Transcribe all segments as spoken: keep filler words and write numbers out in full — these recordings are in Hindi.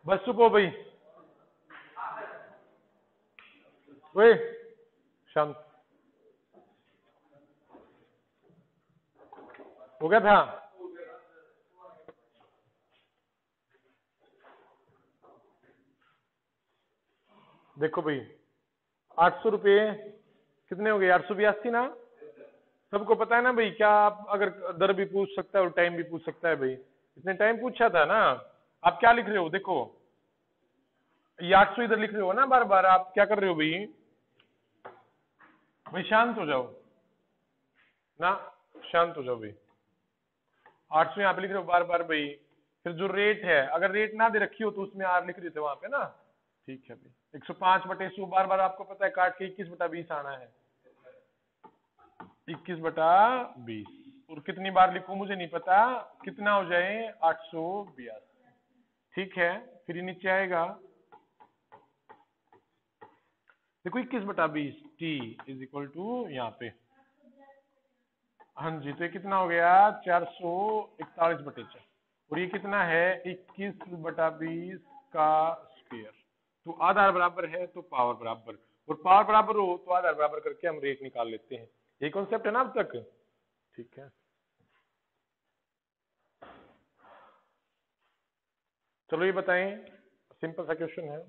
बस चुप हो भाई, वे शांत हो गया था। देखो भाई, आठ सौ रुपये कितने हो गए? आठ सौ बयासी ना। सबको पता है ना भाई, क्या आप अगर दर भी पूछ सकता है और टाइम भी पूछ सकता है भाई। इसने टाइम पूछा था ना। आप क्या लिख रहे हो? देखो ये आठ सौ इधर लिख रहे हो ना बार बार। आप क्या कर रहे हो भाई? भाई शांत हो जाओ ना, शांत हो जाओ भाई। आठ सौ यहाँ पे लिख रहे हो बार बार भाई। फिर जो रेट है, अगर रेट ना दे रखी हो तो उसमें आर लिख रहे थे वहां पे ना। ठीक है भाई, एक सौ पांच बटे सौ बार बार आपको पता है काट के इक्कीस बटा बीस आना है। इक्कीस बटा बीस और कितनी बार लिखूं मुझे नहीं पता, कितना हो जाए? आठ सौ बयासी। ठीक है, फिर ये नीचे आएगा। देखो इक्कीस बटा बीस टी इज इक्वल टू यहाँ पे, हाँ जी, तो ये कितना हो गया? चार सौ इकतालीस बटे चार। और ये कितना है? इक्कीस बटा बीस का स्क्वायर। तो आधार बराबर है तो पावर बराबर, और पावर बराबर हो तो आधार बराबर करके हम रेट निकाल लेते हैं। ये कॉन्सेप्ट है ना अब तक? ठीक है, चलो ये बताएं, सिंपल सा क्वेश्चन है।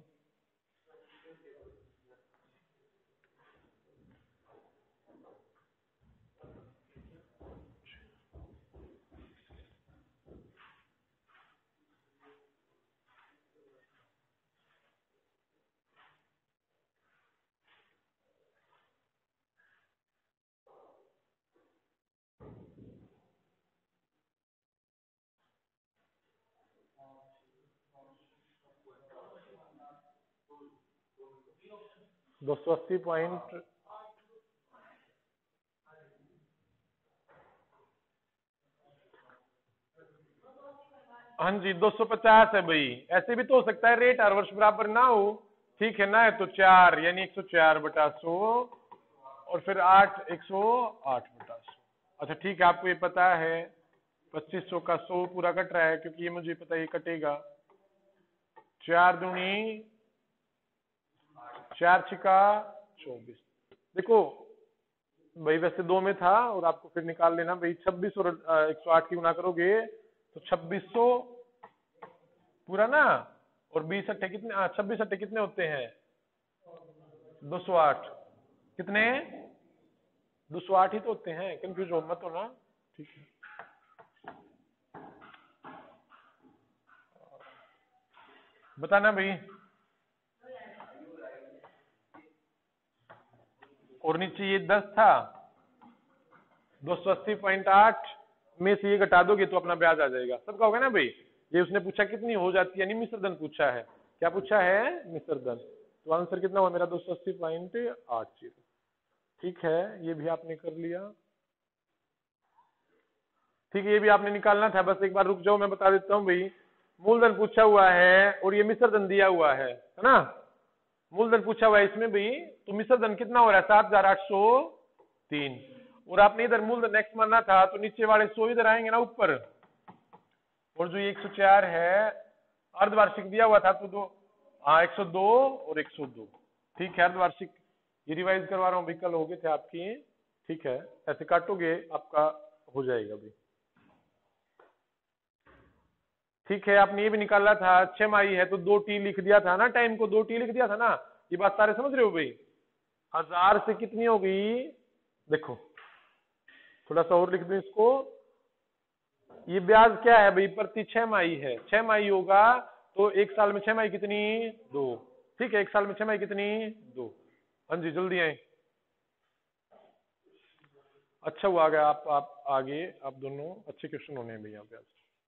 दो सौ अस्सी पॉइंट हाँ जी, दो सौ पचास है भाई। ऐसे भी तो हो सकता है रेट हर वर्ष बराबर ना हो। ठीक है ना, है तो चार यानी एक सौ चार बटा सौ और फिर आठ, एक सौ आठ बटा सौ। अच्छा ठीक है, आपको ये पता है पच्चीस सौ का सौ पूरा कट रहा है, क्योंकि ये मुझे पता है ये कटेगा। चार दूनी चार छिका चौबीस। देखो भाई वैसे दो में था और आपको फिर निकाल लेना भाई। छब्बीस और एक सौ आठ की गुना करोगे तो छब्बीस सौ पूरा ना, और बीस अट्ठे कितने? छब्बीस अट्ठे कितने होते हैं? दो सौ आठ। कितने? दो सौ आठ ही तो होते हैं, कंफ्यूज हो मत हो ना। ठीक है, बताना भाई। और नीचे ये दस था, दो सौ अस्सी पॉइंट आठ में से ये घटा दोगे तो अपना ब्याज आ जाएगा। सबका होगा ना भाई। ये उसने पूछा कितनी हो जाती है, यानी मिश्रधन पूछा है। क्या पूछा है? मिश्रधन। तो आंसर कितना हुआ मेरा? दो सौ अस्सी पॉइंट आठ जीरो। ठीक है, ये भी आपने कर लिया। ठीक है, ये भी आपने निकालना था। बस एक बार रुक जाओ, मैं बता देता हूँ भाई। मूलधन पूछा हुआ है और ये मिश्रधन दिया हुआ है है ना। मूलधन पूछा हुआ है इसमें भी, तो मिश्रधन कितना हो रहा है? सात हजार आठ सौ तीन। और आपने इधर मूलधन एक्स मानना था तो नीचे वाले सौ इधर आएंगे ना ऊपर। और जो ये एक सौ चार है अर्धवार्षिक दिया हुआ था तो दो, हाँ एक सौ दो और एक सौ दो। ठीक है, अर्धवार्षिक ये रिवाइज करवा रहा हूँ, विकल हो गए थे आपकी। ठीक है, ऐसे काटोगे आपका हो जाएगा भी। ठीक है, आपने ये भी निकाला था छमाही है तो दो टी लिख दिया था ना, टाइम को दो टी लिख दिया था ना। ये बात सारे समझ रहे हो भाई? हजार से कितनी हो गई? देखो थोड़ा सा और लिख दो इसको। ये ब्याज क्या है भाई? प्रति छह माही है। छह माही होगा तो एक साल में छह माही कितनी? दो। ठीक है, एक साल में छह माही कितनी? दो। हाँ जी, जल्दी आए। अच्छा हुआ आ गया आप आप आगे, आप दोनों अच्छे क्वेश्चन होने हैं भैया पे आज।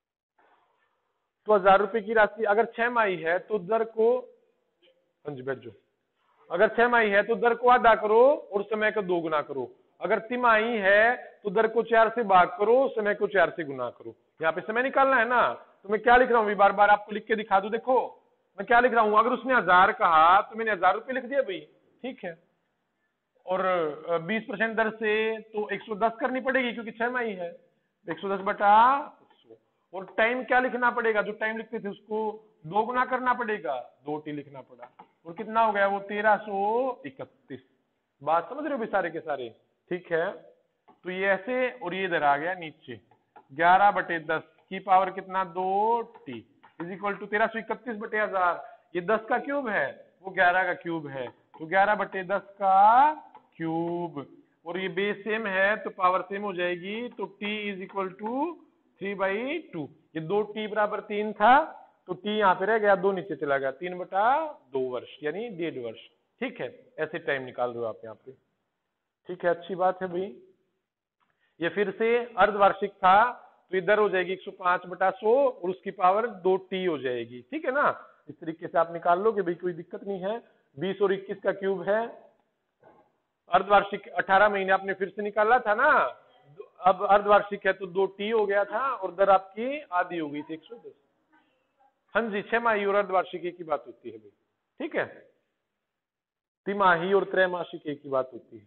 तो हजार रुपए की राशि अगर छह माही है तो दर को, हाँ जी बैठ जाओ। अगर छह माही है तो दर को आधा करो और समय को दो गुना करो। अगर तिमाही है तो दर को चार से भाग करो, समय को चार से गुना करो। यहाँ पे समय निकालना है ना। तो मैं क्या लिख रहा हूँ बार बार आपको लिख के दिखा दूं। देखो मैं क्या लिख रहा हूं, अगर उसने हजार कहा तो मैंने हजार रुपये लिख दिया भाई। ठीक है, और बीस परसेंट दर से तो एक सौ दस करनी पड़ेगी क्योंकि छह माही है। एक सौ दस बटा सौ, और टाइम क्या लिखना पड़ेगा, जो टाइम लिखते थे उसको दो गुना करना पड़ेगा, दो टी लिखना पड़ा, और कितना हो गया वो तेरह सौ इकतीस। बात समझ रहे हो भी सारे के सारे, ठीक है। तो ये ऐसे, और ये इधर आ गया नीचे ग्यारह बटे दस की पावर कितना, दो टी इज इक्वल टू तेरह सौ इकतीस बटे हजार, ये दस का क्यूब है, वो ग्यारह का क्यूब है, तो ग्यारह बटे दस का क्यूब, और ये बेस सेम है तो पावर सेम हो जाएगी, तो t is equal to three by two, ये दो टी बराबर तीन था, तो t यहाँ पे रह गया, दो नीचे चला गया, तीन बटा दो वर्ष यानी डेढ़ वर्ष, ठीक है। ऐसे टाइम निकाल रहे हो आप यहाँ पे, ठीक है, अच्छी बात है भाई। ये फिर से अर्धवार्षिक था, तो इधर हो जाएगी एक सौ पांच बटा सौ और उसकी पावर दो टी हो जाएगी, ठीक है ना। इस तरीके से आप निकाल लोगे भाई, कोई दिक्कत नहीं है। बीस और इक्कीस का क्यूब है, अर्धवार्षिक अठारह महीने आपने फिर से निकाला था ना, अब अर्धवार्षिक है तो दो टी हो गया था और दर आपकी आधी हो गई थी एक सौ दस। हाँ जी, छह माही और अर्धवार्षिक एक ही बात होती है भाई, ठीक है। तिमाही और त्रैमासिक एक ही बात होती है।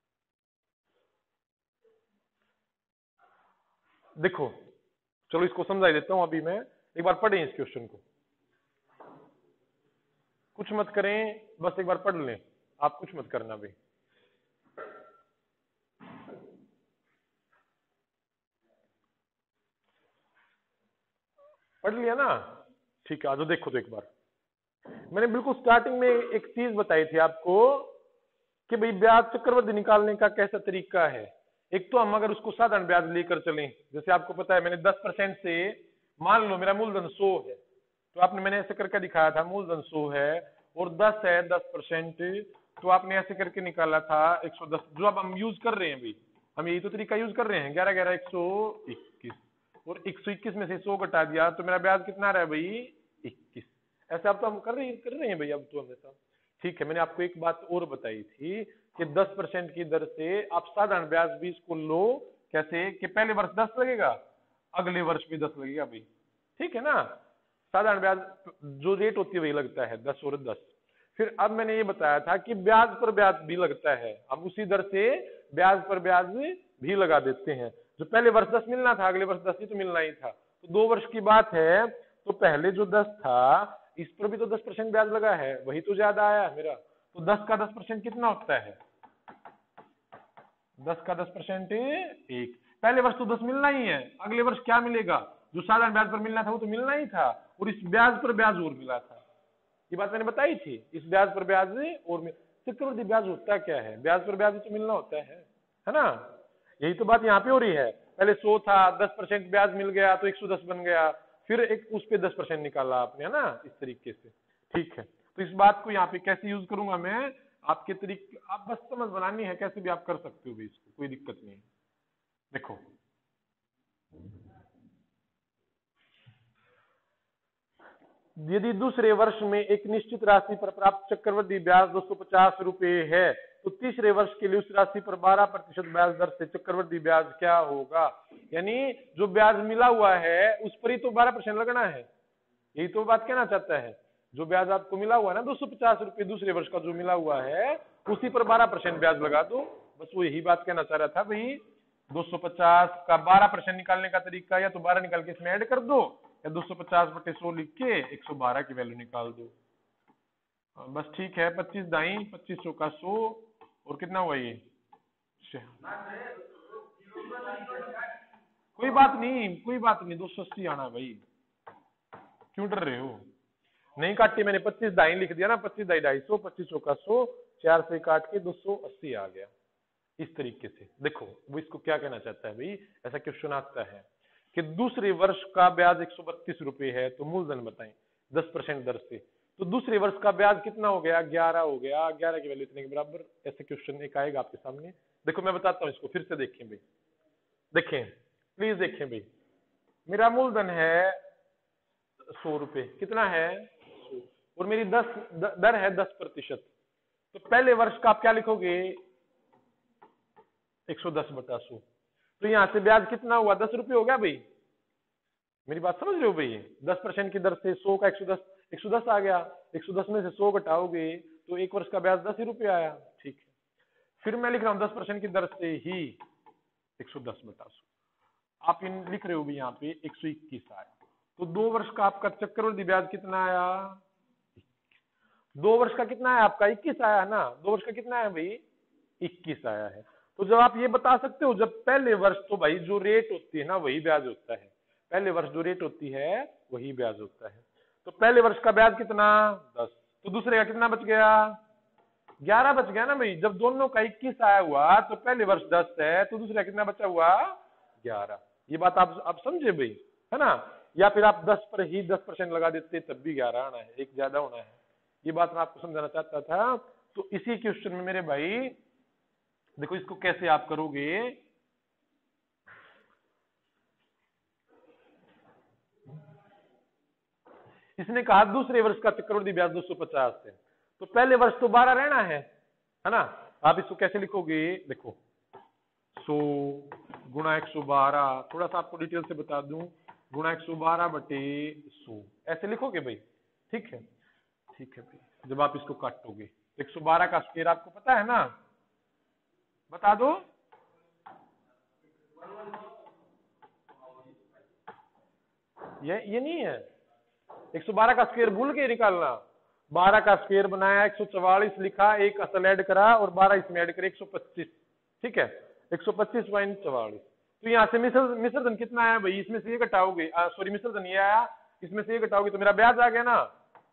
देखो चलो इसको समझा देता हूं अभी मैं, एक बार पढ़ें इस क्वेश्चन को, कुछ मत करें, बस एक बार पढ़ लें, आप कुछ मत करना भाई। पढ़ लिया ना, ठीक है। आ जाओ, देखो तो एक बार, मैंने बिल्कुल स्टार्टिंग में एक चीज बताई थी आपको कि भाई ब्याज चक्रवृद्धि निकालने का कैसा तरीका है। एक तो हम अगर उसको साधारण ब्याज लेकर चलें, जैसे आपको पता है मैंने दस परसेंट से, मान लो मेरा मूलधन सौ है, तो आपने मैंने ऐसे करके दिखाया था, मूलधन सौ है और दस है दस परसेंट, तो आपने ऐसे करके निकाला था एक सौ दस, जो अब हम यूज कर रहे हैं भाई, हम यही तो तरीका यूज कर रहे हैं, ग्यारह ग्यारह एक सौ इक्कीस, और एक सौ इक्कीस में से सौ घटा दिया तो मेरा ब्याज कितना रहा भाई, इक्कीस। ऐसे आप तो हम कर रहे कर रहे हैं भाई अब तो हमेशा, ठीक है। मैंने आपको एक बात और बताई थी कि दस परसेंट की दर से आप साधारण ब्याज भी इसको लो, कैसे कि पहले वर्ष दस लगेगा, अगले वर्ष भी दस लगेगा भाई, ठीक है ना। साधारण ब्याज जो रेट होती है वही लगता है, दस और दस। फिर अब मैंने ये बताया था कि ब्याज पर ब्याज भी लगता है, अब उसी दर से ब्याज पर ब्याज भी लगा देते हैं। जो पहले वर्ष दस मिलना था, अगले वर्ष दस ही तो मिलना ही था, तो दो वर्ष की बात है, तो पहले जो दस था इस पर भी तो दस परसेंट ब्याज लगा है, वही तो ज्यादा आया मेरा, तो दस का दस परसेंट कितना होता है, दस का दस परसेंट एक। पहले वर्ष तो दस मिलना ही है, अगले वर्ष क्या मिलेगा, जो साधारण ब्याज पर मिलना था वो तो मिलना ही था, और इस ब्याज पर ब्याज और मिला था, ये बात मैंने बताई थी, इस ब्याज पर ब्याज और चक्रवृद्धि ब्याज होता क्या है, ब्याज पर ब्याज तो मिलना होता है, है ना। यही तो बात यहाँ पे हो रही है, पहले सौ था, दस परसेंट ब्याज मिल गया तो एक सौ दस बन गया, फिर एक उस पे दस परसेंट निकाला आपने, है ना, इस तरीके से, ठीक है। तो इस बात को यहाँ पे कैसे यूज करूंगा मैं, आपके तरीके, आप बस समझ बनानी है, कैसे भी आप कर सकते हो भी इसको, कोई दिक्कत नहीं है। देखो यदि दूसरे वर्ष में एक निश्चित राशि पर प्राप्त चक्रवृद्धि ब्याज दो सौ पचास रुपए है, तो तीसरे वर्ष के लिए उस राशि पर बारह प्रतिशत ब्याज दर से चक्रवृद्धि ब्याज क्या होगा, यानी जो ब्याज मिला हुआ है उस पर ही तो बारह परसेंट लगना है, यही तो बात कहना चाहता है। जो ब्याज आपको मिला हुआ है ना दो सौ पचास रुपए दूसरे वर्ष का जो मिला हुआ है, उसी पर बारह परसेंट ब्याज लगा दो, बस वो यही बात कहना चाह रहा था भाई। दो सौ पचास का बारह परसेंट निकालने का तरीका, या तो बारह निकाल के इसमें ऐड कर दो, या दो सौ पचास बटे सौ लिख के एक सौ बारह की वैल्यू निकाल दो, बस ठीक है। पच्चीस दाई पच्चीस सौ का सौ, और कितना हुआ ये, कोई बात नहीं कोई बात नहीं, दो सौ अस्सी आना भाई, क्यों डर रहे हो, नहीं काटी मैंने, पच्चीस दाई लिख दिया ना, पच्चीस दाई ढाई सौ, पच्चीस सौ का सौ, चार से काट के दो सौ अस्सी आ गया, इस तरीके से। देखो वो इसको क्या कहना चाहता है भाई, ऐसा क्वेश्चन आता है कि दूसरे वर्ष का ब्याज एक सौ बत्तीस रुपए है, तो मूलधन बताएं दस परसेंट दर से, तो दूसरे वर्ष का ब्याज कितना हो गया, ग्यारह हो गया, ग्यारह की वैल्यू इतने के बराबर, ऐसे क्वेश्चन एक आएगा आपके सामने। देखो मैं बताता हूँ इसको, फिर से देखें भाई, देखें प्लीज देखें भाई, मेरा मूलधन है सौ रुपए, कितना है सौ, और मेरी दस दर है दस प्रतिशत, तो पहले वर्ष का आप क्या लिखोगे, एक सौ दस बटा सौ, तो यहां से ब्याज कितना हुआ, दस रुपये हो गया भाई, मेरी बात समझ रहे हो भाई, दस परसेंट की दर से सौ का एक सौ दस, एक सौ दस आ गया, एक सौ दस में से सौ घटाओगे तो एक वर्ष का ब्याज दस ही रुपये आया, ठीक है। फिर मैं लिख रहा हूं दस परसेंट की दर से ही एक सौ दस बटा सौ, आप इन लिख रहे हो भी यहाँ पे एक सौ इक्कीस आया, तो दो वर्ष का आपका चक्रवृद्धि ब्याज कितना आया, दो वर्ष का कितना है आपका इक्कीस आया ना, दो वर्ष का कितना है भाई इक्कीस आया है। तो जब आप ये बता सकते हो, जब पहले वर्ष तो भाई जो रेट होती है ना वही ब्याज होता है, पहले वर्ष जो रेट होती है वही ब्याज होता है। तो पहले वर्ष का ब्याज कितना दस, तो दूसरे का कितना बच गया ग्यारह बच गया ना भाई। जब दोनों का इक्कीस आया हुआ तो पहले वर्ष दस है, तो दूसरा कितना बचा हुआ ग्यारह। ये बात आप आप समझे भाई, है ना। या फिर आप दस पर ही दस परसेंट लगा देते तब भी ग्यारह आना है, एक ज्यादा होना है। ये बात मैं आपको समझाना चाहता था। तो इसी क्वेश्चन में मेरे भाई देखो इसको कैसे आप करोगे, इसने कहा दूसरे वर्ष का चक्रवृद्धि ब्याज दो सौ पचास है, तो पहले वर्ष तो बारह रहना है, है ना। आप इसको कैसे लिखोगे, देखो सौ गुणा एक सौ बारह, थोड़ा सा आपको डिटेल से बता दूं, गुणा एक सौ बारह बटे सौ, ऐसे लिखोगे भाई, ठीक है ठीक है भाई। जब आप इसको काटोगे एक सौ बारह का स्क्वायर आपको पता है ना, बता दो, ये ये नहीं है, एक सौ बारह का स्क्वायर भूल के निकालना, बारह का स्क्वायर बनाया, एक सौ चवालीस लिखा, एक असल ऐड करा और बारह इसमें ऐड करे, एक सौ पच्चीस, ठीक है, एक सौ पच्चीस पॉइंट चवालीस। तो यहाँ से मिश्र मिश्रधन कितना आया भाई, इसमें से ये घटाओगे, सॉरी मिश्रधन ये आया, इसमें से ये घटाओगे तो मेरा ब्याज आ गया ना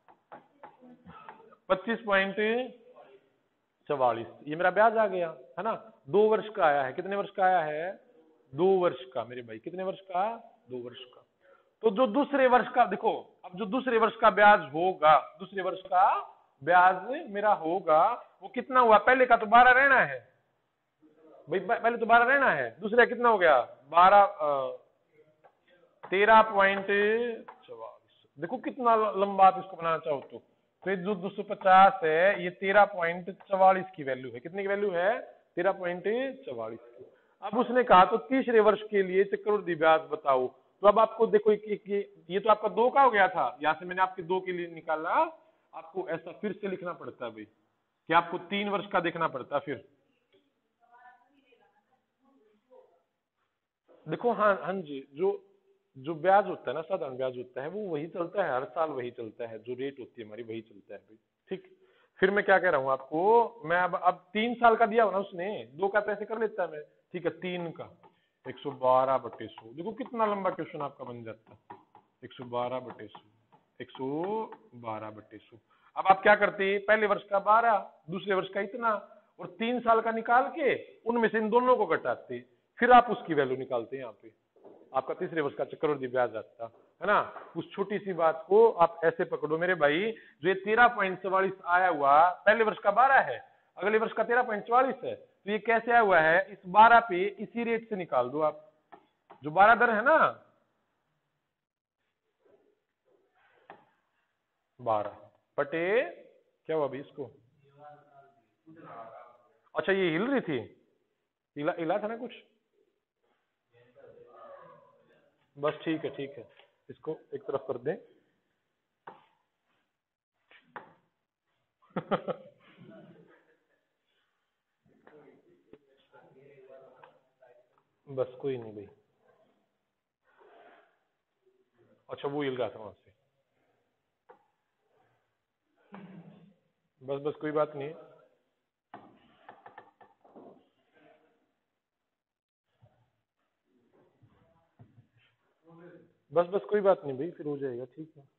पच्चीस पॉइंट चवालीस, ये मेरा ब्याज आ गया, है ना। दो वर्ष का आया है, कितने वर्ष का आया है, दो वर्ष का मेरे भाई, कितने वर्ष का, दो वर्ष का। तो जो दूसरे वर्ष का, देखो अब जो दूसरे वर्ष का ब्याज होगा, दूसरे वर्ष का ब्याज मेरा होगा वो कितना हुआ, पहले का तो बारह रहना है भाई, पहले तो बारह रहना है, दूसरा कितना हो गया बारह, तेरह पॉइंट चौवालीस। देखो कितना लंबा आप इसको बनाना चाहो तो, तो जो दो सौ पचास है ये तेरह पॉइंट चौवालीस की वैल्यू है, कितने की वैल्यू है, तेरह पॉइंट चौवालीस की। अब उसने कहा तो तीसरे वर्ष के लिए चक्रवृद्धि ब्याज बताओ, तो अब आपको देखो कि, कि ये तो आपका दो का हो गया था, यहां से मैंने आपके दो के लिए निकाला, आपको ऐसा फिर से लिखना पड़ता है भाई कि आपको तीन वर्ष का देखना पड़ता है। फिर देखो हाँ हाँ जी, जो जो ब्याज होता है ना, साधारण ब्याज होता है वो वही चलता है, हर साल वही चलता है, जो रेट होती है हमारी वही चलता है भाई, ठीक। फिर मैं क्या कह रहा हूँ आपको, मैं अब अब तीन साल का दिया हो ना उसने, दो का तो ऐसे कर लेता है मैं, ठीक है, तीन का एक सौ बारह बटे सौ, देखो कितना लंबा क्वेश्चन आपका बन जाता है, एक सौ बारह बटे सौ, एक सौ बारह बटे सौ। अब आप क्या करते, पहले वर्ष का बारह, दूसरे वर्ष का इतना, और तीन साल का निकाल के उनमें से इन दोनों को घटाते, फिर आप उसकी वैल्यू निकालते हैं, यहाँ पे आपका तीसरे वर्ष का चक्रवृद्धि ब्याज आता है ना। उस छोटी सी बात को आप ऐसे पकड़ो मेरे भाई, जो ये तेरह पॉइंट चौवालीस आया हुआ पहले वर्ष का बारह है, अगले वर्ष का तेरह पॉइंट चौवालीस है, तो ये कैसे आया हुआ है, इस बारह पे इसी रेट से निकाल दो आप, जो बारह दर है ना, बारह बटे क्या हुआ अभी इसको, अच्छा ये हिल रही थी, हिला हिला था ना कुछ, बस ठीक है ठीक है, इसको एक तरफ कर दें बस कोई नहीं भाई, अच्छा वो हिल रहा था वहां से, बस बस कोई बात नहीं, बस बस कोई बात नहीं भाई, फिर हो जाएगा, ठीक है।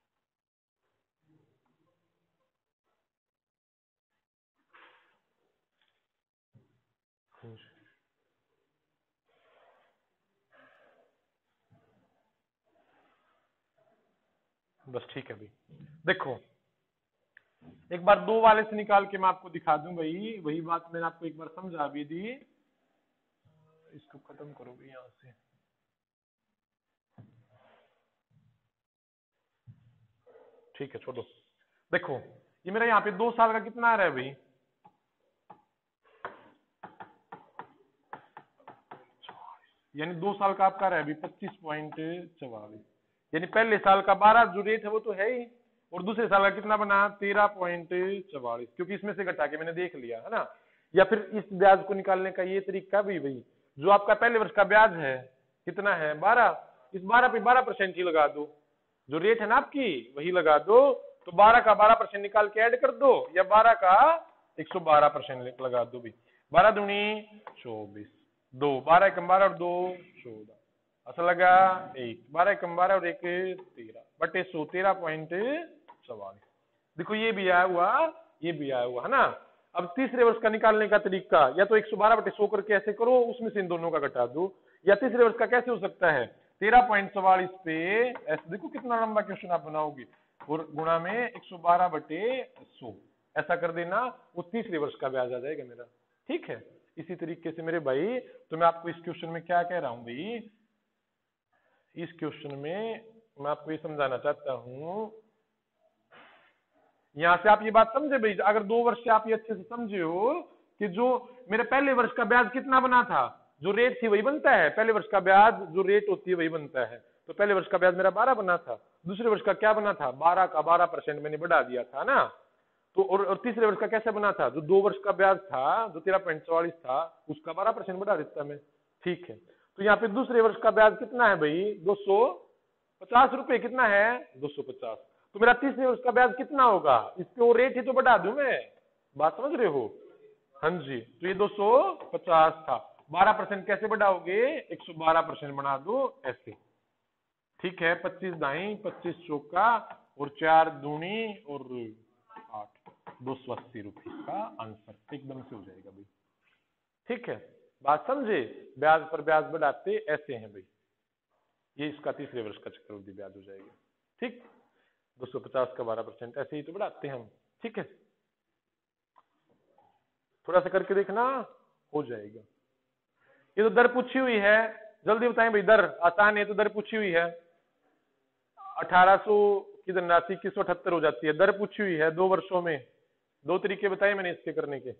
बस ठीक है भाई, देखो एक बार दो वाले से निकाल के मैं आपको दिखा दूं भाई, वही बात मैंने आपको एक बार समझा भी दी, इसको खत्म करो भाई यहां से, ठीक है छोड़ो। देखो ये मेरा यहाँ पे दो साल का कितना आ रहा है भाई, यानी दो साल का आपका आ रहा है अभी पच्चीस पॉइंट चौवालीस, यानी पहले साल का बारह जो रेट है वो तो है ही, और दूसरे साल का कितना बना तेरह पॉइंट चौवालीस, क्योंकि इसमें से घटा के मैंने देख लिया है ना। या फिर इस ब्याज को निकालने का ये तरीका भी भाई, जो आपका पहले वर्ष का ब्याज है कितना है बारह, इस बारह पे बारह परसेंट ही लगा दो, जो रेट है ना आपकी वही लगा दो। तो बारह का बारह परसेंट निकाल के ऐड कर दो, या बारह का एक सौ बारह परसेंट लगा दो भी। बारह दूनी चौबीस, दो, बारह कम बारह और दो चौदह, ऐसा लगा एक, बारह कम बारह और एक तेरह, बटे सौ तेरह पॉइंट चौवालीस। देखो ये भी आया हुआ, ये भी आया हुआ है ना। अब तीसरे वर्ष का निकालने का तरीका, या तो एक सौ बारह बटे सौ करके ऐसे करो, उसमें से इन दोनों का घटा दो, या तीसरे वर्ष का कैसे हो सकता है, तेरह पॉइंट चौवालीस पे ऐसे, देखो कितना लंबा क्वेश्चन आप बनाओगे, और गुणा में एक सौ बारह बटे सौ, ऐसा कर देना, वो तीसरे वर्ष का ब्याज आ जाएगा मेरा। ठीक है, इसी तरीके से मेरे भाई, तो मैं आपको इस क्वेश्चन में क्या कह रहा हूं भाई, इस क्वेश्चन में मैं आपको ये समझाना चाहता हूं, यहां से आप ये बात समझे भाई, अगर दो वर्ष से आप ये अच्छे से समझे हो कि जो मेरे पहले वर्ष का ब्याज कितना बना था, जो रेट थी वही बनता है, पहले वर्ष का ब्याज जो रेट होती है वही बनता है। तो पहले वर्ष का ब्याज मेरा बारह बना था, दूसरे वर्ष का क्या बना था, बारह का बारह परसेंट मैंने बढ़ा दिया था ना। तो और, और तीसरे वर्ष का कैसे बना था, जो दो वर्ष का ब्याज था, जो तेरह पॉइंट चौवालीस था, उसका बारह परसेंट बढ़ा देता मैं। ठीक है, तो यहाँ पे दूसरे वर्ष का ब्याज कितना है भाई, दो सौ पचास रुपए, कितना है, दो सौ पचास। तो मेरा तीसरे वर्ष का ब्याज कितना होगा, इसके वो रेट ही तो बढ़ा दूं मैं, बात समझ रहे हो। हाँ जी, तो ये दो सौ पचास था, बारह परसेंट कैसे बढ़ाओगे, एक सौ बारह परसेंट बना दो ऐसे। ठीक है, पच्चीस दाई, पच्चीस चौका और चार दूनी और आठ, दो सौ अस्सी रुपये का आंसर एकदम से हो जाएगा भाई। ठीक है, बात समझे, ब्याज पर ब्याज बढ़ाते ऐसे हैं भाई, ये इसका तीसरे वर्ष का चक्रवृद्धि ब्याज हो जाएगा। ठीक, दो सौ पचास का बारह परसेंट ऐसे ही तो बढ़ाते हैं हम। ठीक है, थोड़ा सा करके देखना, हो जाएगा। ये तो दर पूछी हुई है, जल्दी बताएं भाई, दर आसान है, तो दर पूछी हुई है, अठारह सौ की धनराशि इक्कीस सौ अठहत्तर हो जाती है, दर पूछी हुई है दो वर्षों में। दो तरीके बताए मैंने इसके करने के,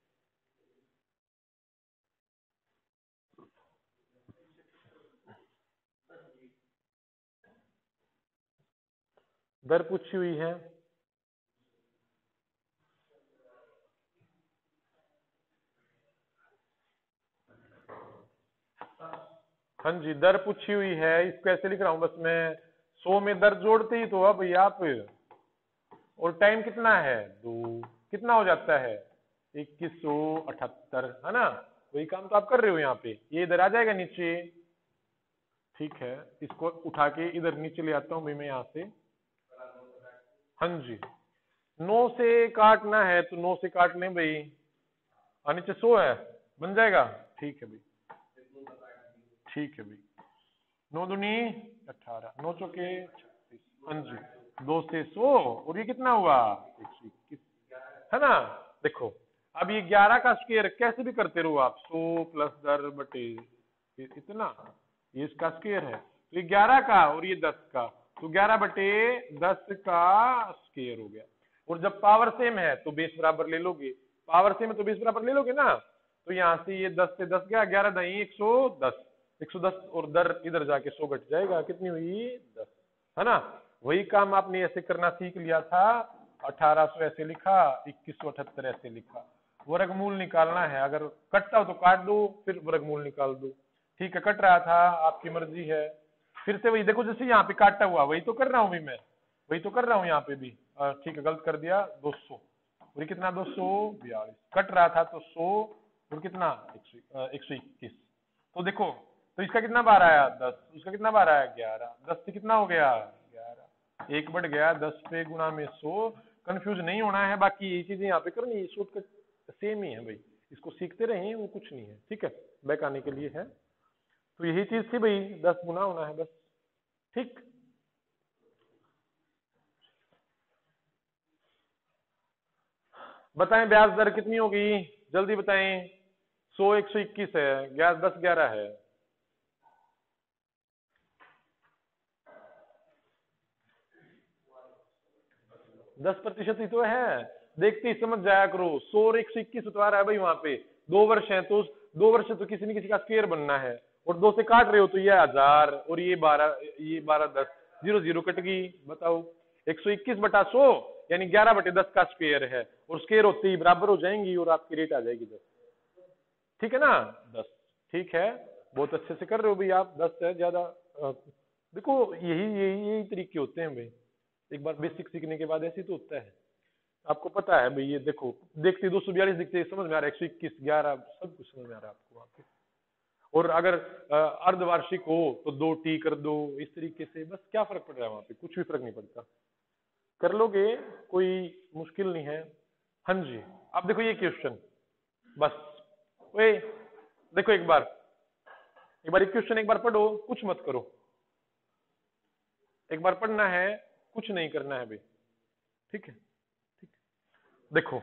दर पूछी हुई है, हाँ जी दर पूछी हुई है, इसको ऐसे लिख रहा हूं बस मैं, सौ में दर जोड़ते ही तो अब भैया आप, और टाइम कितना है दो, कितना हो जाता है इक्कीस सौ अठहत्तर, है ना, वही काम तो आप कर रहे हो यहाँ पे, ये इधर आ जाएगा नीचे। ठीक है, इसको उठा के इधर नीचे ले आता हूं भाई मैं यहाँ से। हाँ जी, नौ से काटना है तो नौ से काट लें भाई, और नीचे सौ है, बन जाएगा। ठीक है भाई, ठीक है भाई, नौ दूनी अठारह, नौ चौके छत्तीस, हाँ जी, दो से सौ, और ये कितना हुआ एक सौ इक्कीस, है ना। देखो अब ये ग्यारह का स्क्वायर कैसे भी करते रहो आप, सौ प्लस दर बटे इतना, ये इसका स्क्वायर है, तो ये ग्यारह का और ये दस का, तो ग्यारह बटे दस का स्क्वायर हो गया। और जब पावर सेम है तो बेस बराबर ले लोगे, पावर सेम है तो बेस बराबर ले लोगे ना, तो यहाँ से ये दस से दस गया, ग्यारह दही एक सौ दस, एक सौ दस और दर इधर जाके सौ घट जाएगा, कितनी हुई दस, है ना। वही काम आपने ऐसे करना सीख लिया था, अठारह सौ ऐसे लिखा, इक्कीस सौ अठहत्तर ऐसे लिखा, वर्गमूल निकालना है, अगर कटता हो तो काट दो, फिर वर्गमूल निकाल दो। ठीक है, कट रहा था आपकी मर्जी है, फिर से वही देखो, जैसे यहाँ पे काटा हुआ वही तो कर रहा हूँ भी मैं, वही तो कर रहा हूँ यहाँ पे भी। ठीक है, गलत कर दिया, दो सौ और ये कितना, दो सौ बयालीस, कट रहा था तो सौ और कितना एक सौ इक्कीस, तो देखो तो इसका कितना बार आया दस, उसका कितना बार आया ग्यारह, दस से कितना हो गया ग्यारह, एक बढ़ गया, दस पे गुना में सौ, कंफ्यूज नहीं होना है, बाकी ये चीजें यहाँ पे करनी है, शॉर्टकट सेम ही है भाई, इसको सीखते रहे, वो कुछ नहीं है। ठीक है, बैक आने के लिए है, तो यही चीज थी भाई, दस गुना होना है बस। ठीक, बताएं ब्याज दर कितनी होगी, जल्दी बताएं। सौ एक सौ इक्कीस है, ब्याज दस ग्यारह है, दस प्रतिशत ही तो है, देखते ही समझ जाया करो। सौ और एक सौ इक्कीस उतारा है भाई, वहां पे दो वर्ष है, तो दो वर्ष तो किसी न किसी का स्क्वायर बनना है, और दो से काट रहे हो तो ये हजार और ये बारह, ये बारह दस, जीरो जीरो कट गई, बताओ एक सौ इक्कीस बटा सौ यानी ग्यारह बटे दस का स्क्वायर है, और स्क्वायर होते ही बराबर हो जाएंगी और आपकी रेट आ जाएगी दस। ठीक है ना, दस। ठीक है, बहुत अच्छे से कर रहे हो भाई आप, दस है ज्यादा। देखो यही यही यही तरीके होते हैं भाई, एक बार बेसिक सीखने के बाद ऐसे ही तो होता है। आपको पता है भाई, ये देखो देखते दो सौ बयालीस दिखते समझ में आ रहा है, एक सौ इक्कीस ग्यारह सब कुछ समझ में आ रहा है आपको वहाँ पे। और अगर अर्धवार्षिक हो तो दो टी कर दो, इस तरीके से, बस क्या फर्क पड़ रहा है वहां पे, कुछ भी फर्क नहीं पड़ता, कर लोगे, कोई मुश्किल नहीं है। हाँ जी, अब देखो ये क्वेश्चन, बस ओए देखो एक बार एक बार क्वेश्चन एक बार पढ़ो, कुछ मत करो, एक बार पढ़ना है, कुछ नहीं करना है भाई, ठीक है? ठीक, देखो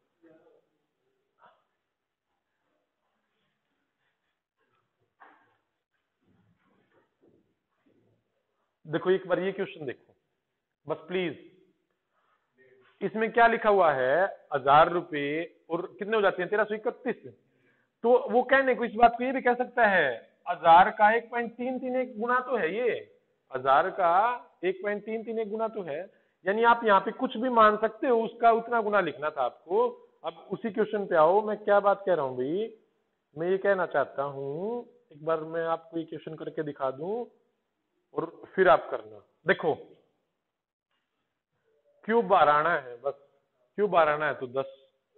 देखो एक बार ये क्वेश्चन देखो बस प्लीज। इसमें क्या लिखा हुआ है, हजार रुपए और कितने हो जाते हैं, तेरह सौ इकतीस। तो वो कहने को इस बात को ये भी कह सकता है, हजार का एक पॉइंट तीन तीन एक गुना तो है ये, हजार का एक पॉइंट तीन तीन एक गुना तो है, यानी आप यहाँ पे कुछ भी मान सकते हो, उसका उतना गुना लिखना था आपको। अब उसी क्वेश्चन पे आओ, मैं क्या बात कह रहा हूँ भाई, मैं ये कहना चाहता हूँ, एक बार मैं आपको ये क्वेश्चन करके दिखा दूं और फिर आप करना। देखो क्यूब बार आना है, बस क्यूब बार आना है तो दस।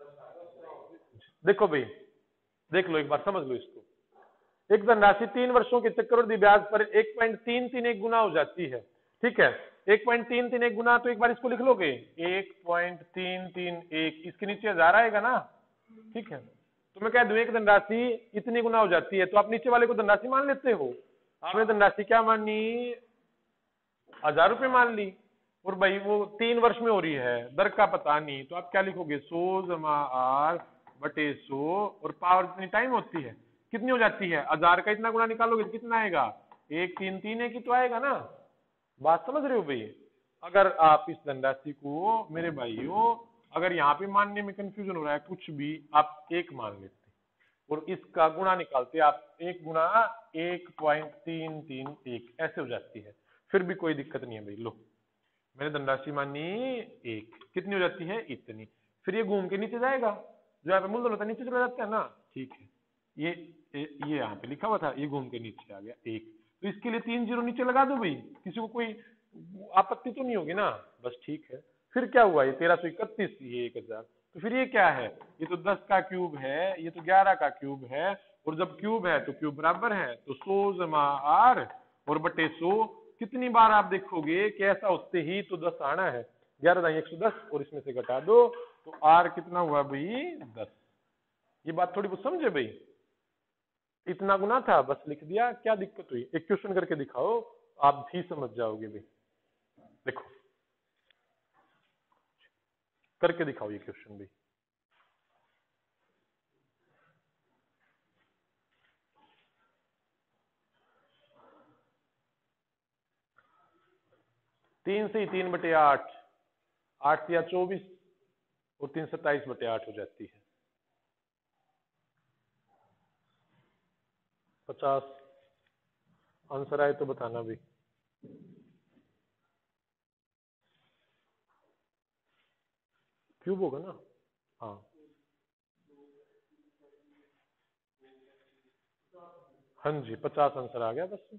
देखो भाई देख लो एक बार, समझ लो इसको, एक धनराशि तीन वर्षों के चक्रवृद्धि ब्याज पर एक पॉइंट तीन तीन एक गुना हो जाती है, ठीक है? एक पॉइंट तीन तीन एक गुना, तो एक बार इसको लिख लोगे, एक पॉइंट तीन तीन एक, इसके नीचे हजार आएगा ना, ठीक है? तो मैं कह दूं एक धनराशि इतनी गुना हो जाती है, तो आप नीचे वाले को धनराशि मान लेते हो, आपने धनराशि क्या मानी, हजार रुपए मान ली, और भाई वो तीन वर्ष में हो रही है, दर का पता नहीं, तो आप क्या लिखोगे, सौ जमा आर बटे सौ, और पावर कितनी टाइम होती है, कितनी हो जाती है, हजार का इतना गुना निकालोगे तो कितना आएगा, एक तीन तीन एक ही तो आएगा ना। बात समझ रहे हो भाई? अगर आप इस धनराशि को मेरे भाइयों, अगर यहाँ पे मानने में कंफ्यूजन हो रहा है कुछ भी, आप एक मान लेते और इसका गुणा निकालते, आप एक गुना एक पॉइंट तीन तीन एक ऐसे हो जाती है, फिर भी कोई दिक्कत नहीं है भाई। लो मैंने धनराशि मानी एक, कितनी हो जाती है, इतनी, फिर ये घूम के नीचे जाएगा, जो यहाँ पे मूलधन होता है नीचे चला जाता है ना, ठीक है? ये ये यहाँ पे लिखा हुआ था, ये घूम के नीचे आ गया एक, तो इसके लिए तीन जीरो नीचे लगा दो भाई, किसी को कोई आपत्ति तो नहीं होगी ना, बस ठीक है। फिर क्या हुआ, ये तेरह सौ इकतीस, ये एक हजार, तो फिर ये क्या है, ये तो दस का क्यूब है, ये तो ग्यारह का क्यूब है, और जब क्यूब है तो क्यूब बराबर है, तो सौ जमा आर और बटे सौ, कितनी बार आप देखोगे कि ऐसा होते ही तो दस आना है, ग्यारह दाई एक सौ दस, और इसमें से घटा दो तो आर कितना हुआ भाई, दस। ये बात थोड़ी बहुत समझे भाई, इतना गुना था बस लिख दिया, क्या दिक्कत हुई, एक क्वेश्चन करके दिखाओ, आप भी समझ जाओगे भाई। देखो करके दिखाओ ये क्वेश्चन भी, तीन से तीन बटे आठ, आठ या चौबीस, और तीन सत्ताईस बटे आठ हो जाती है पचास। आंसर आए तो बताना भी। क्यूब होगा ना, हाँ हाँ जी, पचास आंसर आ गया बस।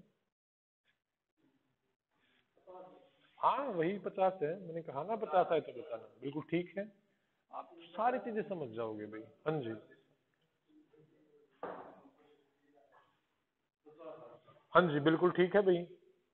हाँ वही पचास है, मैंने कहा ना पचास आए तो बताना, बिल्कुल ठीक है, आप सारी चीजें समझ जाओगे भाई। हाँ जी हाँ जी बिल्कुल ठीक है भाई।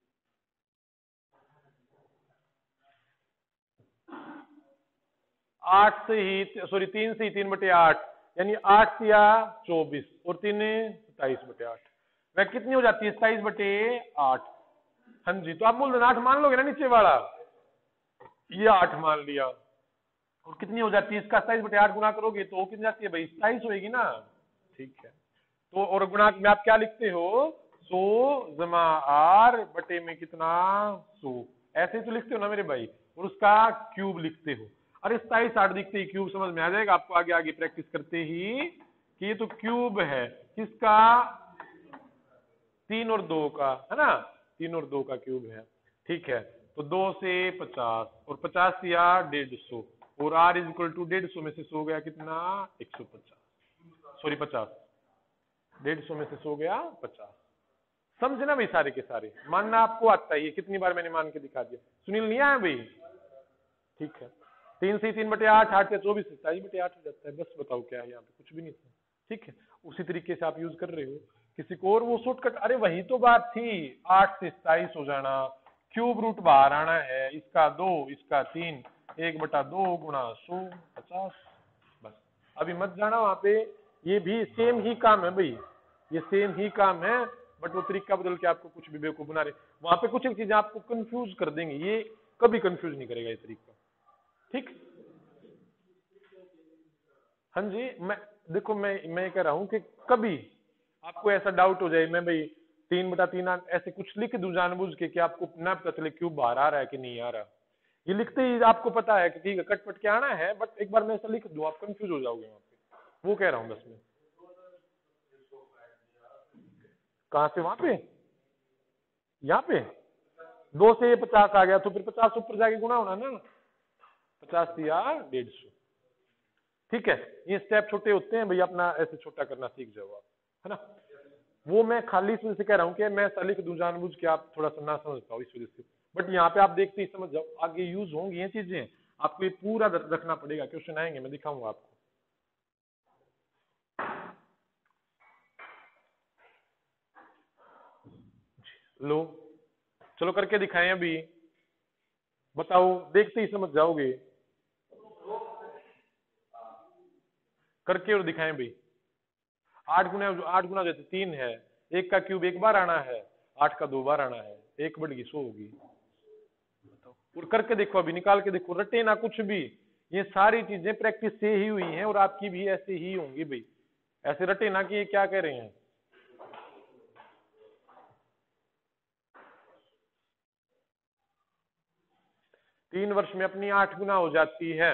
आठ से ही, सॉरी तीन से ही तीन बटे आठ, यानी आठ या चौबीस, और तीन सताइस बटे आठ, वह कितनी हो जाती है, सताइस बटे आठ। हाँ जी, तो आप मूलधन आठ मान लोगे ना नीचे वाला, ये आठ मान लिया, और कितनी हो जाती है, इसका सताइस बटे आठ गुना करोगे तो कितनी जाती है भाई, सताइस होगी ना, ठीक है? तो और गुणा में आप क्या लिखते हो, सौ जमा आर बटे में कितना, सौ, ऐसे ही तो लिखते हो ना मेरे भाई, और उसका क्यूब लिखते हो। अरे सताइस आठ दिखते ही क्यूब समझ में आ जाएगा आपको, आगे आगे प्रैक्टिस करते ही कि ये तो क्यूब है किसका, तीन और दो का, है ना, तीन और दो का क्यूब है, ठीक है? तो दो से पचास, और पचास या डेढ़ सौ, और आर इज इक्वल टू डेढ़ सौ में से सौ गया कितना, एक सौ पचास, सॉरी पचास, डेढ़ सौ में से सौ गया पचास। समझे ना भाई सारे के सारे, मानना आपको आता है, ये कितनी बार मैंने मान के दिखा दिया। सुनील नहीं आया भाई, ठीक है। तीन से तीन बटे आठ, आठ से चौबीस, सताईस बटे आठ हो जाता है। बस बताओ क्या है यहाँ पे, कुछ भी नहीं था, ठीक है। उसी तरीके से आप यूज कर रहे हो। किसी को और वो शॉर्टकट, अरे वही तो बात थी, आठ से सताईस हो जाना, क्यूब रूट बाहर आना है, इसका दो इसका तीन, एक बटा दो गुणा सौ पचास। बस अभी मत जाना वहां पे, ये भी सेम ही काम है भाई, ये सेम ही काम है, बट वो तरीका बदल के आपको कुछ भी बेवकूफ बना रहे। वहां पे कुछ एक चीजें आपको कंफ्यूज कर देंगे, ये कभी कंफ्यूज नहीं करेगा ये तरीका, ठीक। हाँ जी, मैं देखो मैं मैं कह रहा हूं कि कभी आपको ऐसा डाउट हो जाए, मैं भाई तीन बटा तीन ऐसे कुछ लिख दूं जानबूझ के कि आपको ना पता चले क्यूब बाहर आ रहा है कि नहीं आ रहा, ये लिखते ही आपको पता है कि ठीक है कटपट के आना है, बट एक बार मैं ऐसा लिख दूं आप कंफ्यूज हो जाओगे वहां पे, वो कह रहा हूं बस मैं। कहां से वहां पे, यहाँ पे दो से ये पचास आ गया तो फिर पचास ऊपर जाके गुणा होना ना, पचास दिया डेढ़ सौ, ठीक है। ये स्टेप छोटे होते हैं भाई, अपना ऐसे छोटा करना सीख जाओ आप, है ना। वो मैं खाली इस वजह से कह रहा हूँ कि मैं ऐसा लिख दूं जानबूझ के आप थोड़ा सा ना समझ पाओ इस वजह से, बट यहाँ पे आप देखते ही समझ जाओ, आगे यूज होंगी ये चीजें, आपको ये पूरा रखना पड़ेगा, क्वेश्चन आएंगे मैं दिखाऊंगा आपको। लो चलो करके दिखाएं अभी, बताओ, देखते ही समझ जाओगे, करके और दिखाएं भाई। आठ गुना आठ गुना जैसे तीन है, एक का क्यूब एक बार आना है, आठ का दो बार आना है, एक बढ़ गई सौ होगी, बताओ। और करके देखो अभी, निकाल के देखो, रटे ना कुछ भी, ये सारी चीजें प्रैक्टिस से ही हुई हैं और आपकी भी ऐसे ही होंगी भाई, ऐसे रटे ना कि ये क्या कह रहे हैं। तीन वर्ष में अपनी आठ गुना हो जाती है,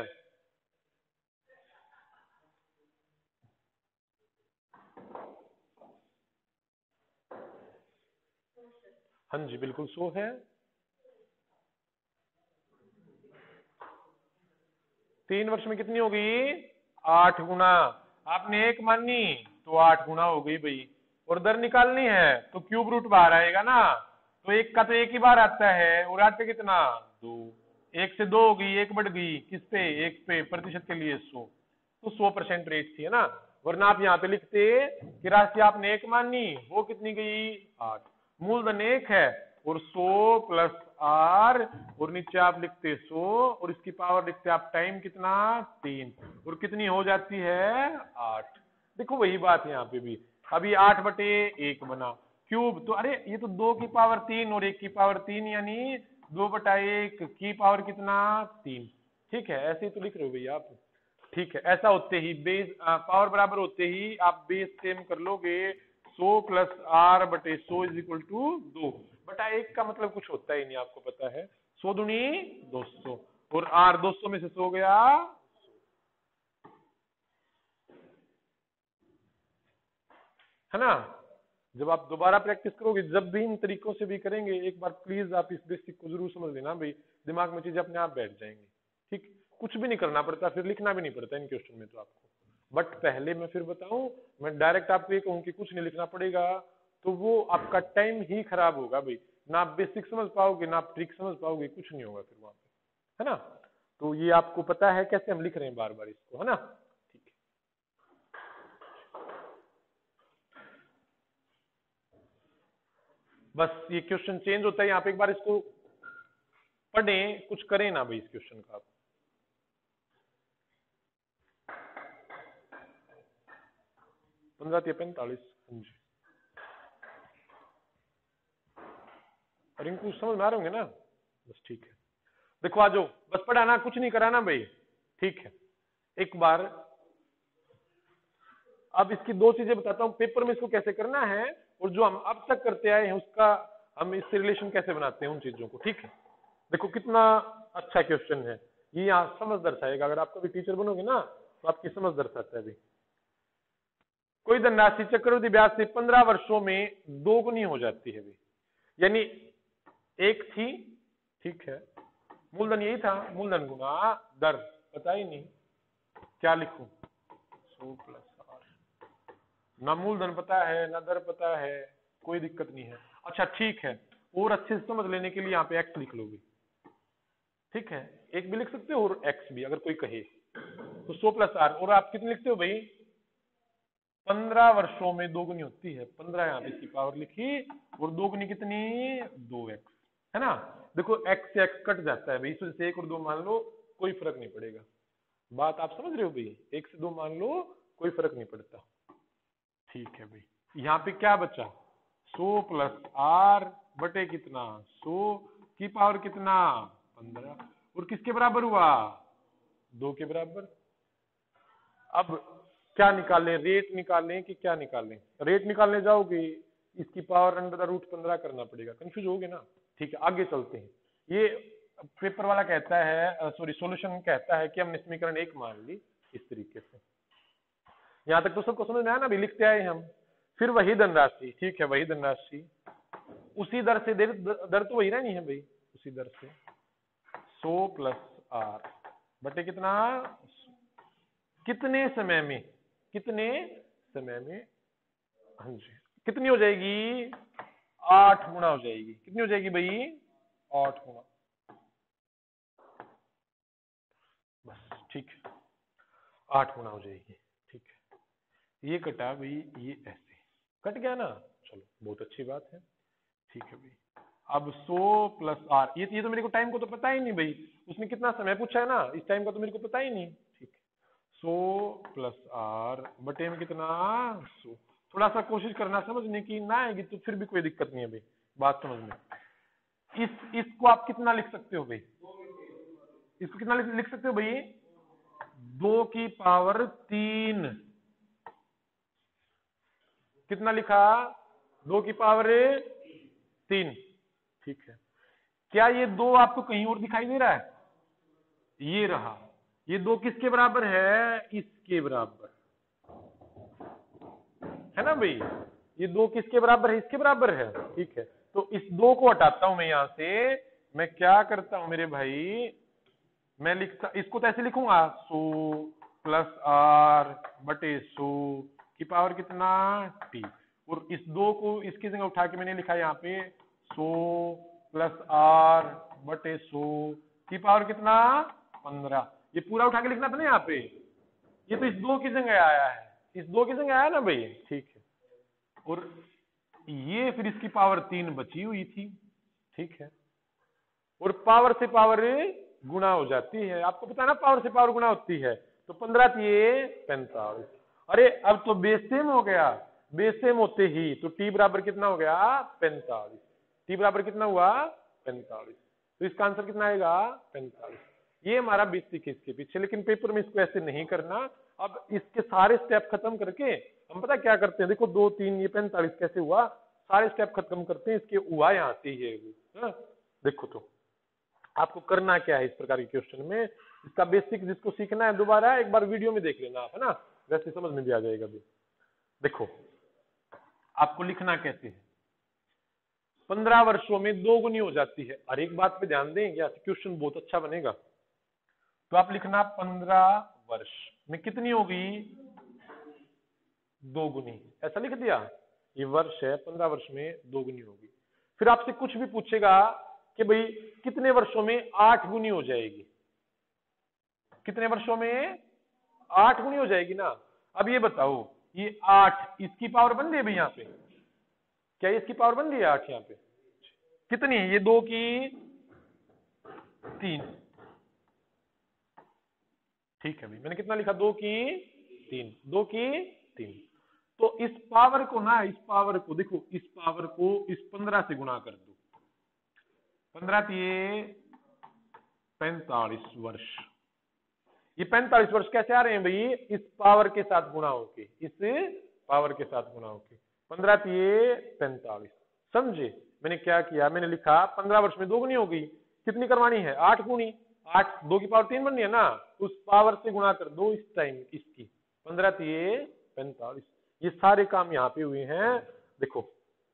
हाँ जी बिल्कुल सौ है। तीन वर्ष में कितनी हो गई, आठ गुना, आपने एक मानी तो आठ गुना हो गई भाई, और दर निकालनी है तो क्यूब रूट बाहर आएगा ना, तो एक का तो एक ही बार आता है, और आठ पे कितना, दो, एक से दो हो गई, एक बढ़ गई, किस पे, एक पे, प्रतिशत के लिए सौ, तो सौ परसेंट रेट थी, है ना। वरना आप यहाँ पे लिखते कि राशि आपने एक मानी, वो कितनी गई, आठ, मूलधन एक है, और सौ प्लस आर, और नीचे आप लिखते सौ, और इसकी पावर लिखते आप टाइम कितना, तीन, और कितनी हो जाती है, आठ। देखो वही बात है यहाँ पे भी, अभी आठ बटे एक बना, क्यूब तो अरे ये तो दो की पावर तीन और एक की पावर तीन, यानी दो बटा एक की पावर कितना, तीन, ठीक है। ऐसे ही तो लिख रहे हो भैया आप, ठीक है। ऐसा होते ही बेस पावर बराबर होते ही आप बेस सेम कर लोगे, सौ प्लस आर बटे सौ इज इक्वल टू दो बटा एक, का मतलब कुछ होता ही नहीं, आपको पता है, सौ दूनी दो सौ, और आर दो सौ में से सौ गया, है ना। जब आप दोबारा प्रैक्टिस करोगे, जब भी इन तरीकों से भी करेंगे, एक बार प्लीज आप इस बेसिक को जरूर समझ लेना भाई, दिमाग में चीजें अपने आप बैठ जाएंगी, ठीक। कुछ भी नहीं करना पड़ता, फिर लिखना भी नहीं पड़ता इन क्वेश्चन में तो आपको, बट पहले मैं फिर बताऊं, मैं डायरेक्ट आपको ये कहूं कि कुछ नहीं लिखना पड़ेगा, तो वो आपका टाइम ही खराब होगा भाई, ना आप बेसिक समझ पाओगे, ना आप ट्रिक समझ पाओगे, कुछ नहीं होगा फिर वहां पे, है ना। तो ये आपको पता है कैसे हम लिख रहे हैं बार बार इसको, है ना। ठीक है, बस ये क्वेश्चन चेंज होता है यहाँ पे, एक बार इसको पढ़ें, कुछ करें ना भाई इस क्वेश्चन का आप। पंद्रह या पैंतालीस, हाँ जी, रिंकू समझ में आ रहे होंगे ना, बस ठीक है। देखो आ जाओ, बस पढ़ाना, कुछ नहीं कराना भाई, ठीक है। एक बार अब इसकी दो चीजें बताता हूं, पेपर में इसको कैसे करना है, और जो हम अब तक करते आए हैं उसका हम इससे रिलेशन कैसे बनाते हैं उन चीजों को, ठीक है। देखो कितना अच्छा क्वेश्चन है ये, यहाँ समझ दर्शाएगा, अगर आप कभी टीचर बनोगे ना तो आपकी समझ दर्शाता है भाई। कोई धनराशि चक्रवृद्धि ब्याज से पंद्रह वर्षों में दोगुनी हो जाती है भाई, यानी एक थी, ठीक है, मूलधन यही था, मूलधन गुना दर, पता ही नहीं क्या लिखूं, सौ प्लस आर ना मूलधन पता है ना दर पता है, कोई दिक्कत नहीं है। अच्छा ठीक है, और अच्छे से समझ लेने के लिए यहाँ पे एक्स लिख लोगे, ठीक है, एक भी लिख सकते हो और एक्स भी अगर कोई कहे तो सौ प्लस आर। और आप कितने लिखते हो भाई, पंद्रह वर्षों में दोगुनी होती है, पंद्रह यहाँ पे इसकी पावर लिखी, और दोगुनी कितनी, दो एक्स, है ना। देखो एक्स से एक्स कट जाता है भाई, इसमें से एक और दो मान लो कोई फर्क नहीं पड़ेगा। बात आप समझ रहे हो भाई, एक से दो मान लो कोई फर्क नहीं पड़ता। ठीक है भाई, यहाँ पे क्या बचा, सौ प्लस आर बटे कितना, सौ की पावर कितना, पंद्रह, और किसके बराबर हुआ, दो के बराबर। अब क्या निकालें, रेट निकालें कि क्या निकालें, रेट निकालने जाओगे इसकी पावर अंडर द रूट पंद्रह करना पड़ेगा, कंफ्यूज होगे ना। ठीक है, आगे चलते हैं। ये पेपर वाला कहता है, सॉरी सॉल्यूशन कहता है कि हमने समीकरण एक मान ली इस तरीके से। यहां तक तो सबको समझ में आया ना, भी लिखते आए हम। फिर वही धनराशि, ठीक है, वही धनराशि उसी दर से, दर, दर तो वही रहनी है भाई, उसी दर से सौ प्लस आर बटे कितना, कितने समय में, कितने समय में, हाँ जी, कितनी हो जाएगी, आठ गुना हो जाएगी। कितनी हो जाएगी भाई, आठ गुना, बस ठीक है, आठ गुना हो जाएगी। ठीक है, ये कटा भाई, ये ऐसे कट गया ना, चलो बहुत अच्छी बात है। ठीक है भाई, अब सौ प्लस आर, ये ये तो मेरे को टाइम को तो पता ही नहीं भाई, उसने कितना समय पूछा है ना, इस टाइम का तो मेरे को पता ही नहीं। ठीक है, सौ प्लस आर बटे में कितना, सौ। थोड़ा सा कोशिश करना समझने की, ना आएगी तो फिर भी कोई दिक्कत नहीं है भाई, बात समझ में। इस इसको आप कितना लिख सकते हो भाई, इसको कितना लिख, लिख सकते हो भाई, दो की पावर तीन, कितना लिखा, दो की पावर तीन। ठीक है, क्या ये दो आपको कहीं और दिखाई दे रहा है, ये रहा, ये दो किसके बराबर है, इसके बराबर है ना भाई, ये दो किसके बराबर है, इसके बराबर है। ठीक है, तो इस दो को हटाता हूं मैं यहां से, मैं क्या करता हूं मेरे भाई, मैं लिखता, इसको तो ऐसे लिखूंगा, सौ प्लस आर बटे सौ की पावर कितना, टी, और इस दो को इसकी जगह उठा के मैंने लिखा यहाँ पे सौ प्लस आर बटे सौ की पावर कितना, पंद्रह। ये पूरा उठा के लिखना था ना यहाँ पे, ये तो इस दो की जगह आया है, इस दो की जगह आया ना भाई। ठीक है, और ये फिर इसकी पावर तीन बची हुई थी। ठीक है, और पावर से पावर गुणा हो जाती है, आपको पता है ना पावर से पावर गुणा होती है, तो पंद्रह थी पैंतालीस। अरे अब तो बेस सेम हो गया, बेस सेम होते ही तो टी बराबर कितना हो गया, पैंतालीस। टी बराबर कितना हुआ, पैंतालीस, तो इसका आंसर कितना आएगा, पैंतालीस। ये हमारा बेसिक है इसके पीछे, लेकिन पेपर में इसको ऐसे नहीं करना। अब इसके सारे स्टेप खत्म करके हम पता क्या करते हैं, देखो दो तीन ये पैंतालीस कैसे हुआ, सारे स्टेप खत्म करते हैं, इसके हुआ यहाँ से ही है। देखो तो आपको करना क्या है इस प्रकार के क्वेश्चन में, इसका बेसिक जिसको सीखना है दोबारा एक बार वीडियो में देख लेना आप, है ना, वैसे समझ में भी आ जाएगा भी। देखो आपको लिखना कैसे है, पंद्रह वर्षों में दो गुनी हो जाती है, और एक बात पे ध्यान दें, या क्वेश्चन बहुत अच्छा बनेगा। तो आप लिखना पंद्रह वर्ष में कितनी होगी, दो गुनी, ऐसा लिख दिया, ये वर्ष है, पंद्रह वर्ष में दो गुनी होगी। फिर आपसे कुछ भी पूछेगा कि भाई कितने वर्षों में आठ गुनी हो जाएगी, कितने वर्षों में आठ गुनी हो जाएगी ना। अब ये बताओ, ये आठ इसकी पावर बन रही है भाई यहाँ पे, क्या ये इसकी पावर बन रही है आठ यहाँ पे, कितनी है, ये दो की तीन। ठीक है भाई, मैंने कितना लिखा, दो की तीन, दो की तीन। तो इस पावर को ना, इस पावर को देखो, इस पावर को इस पंद्रह से गुणा कर दो, पंद्रह ये पैंतालीस वर्ष। ये पैंतालीस वर्ष कैसे आ रहे हैं भाई, इस पावर के साथ गुणा होके, इस पावर के साथ गुणा होके, पंद्रह ये पैंतालीस। समझे मैंने क्या किया, मैंने लिखा पंद्रह वर्ष में दो गुनी होगी, कितनी करवानी है, आठ गुनी, आठ, दो की पावर तीन बननी है ना, उस पावर से गुणा कर दो इस टाइम इसकी, पंद्रह ये पैंतालीस। ये सारे काम यहाँ पे हुए हैं। देखो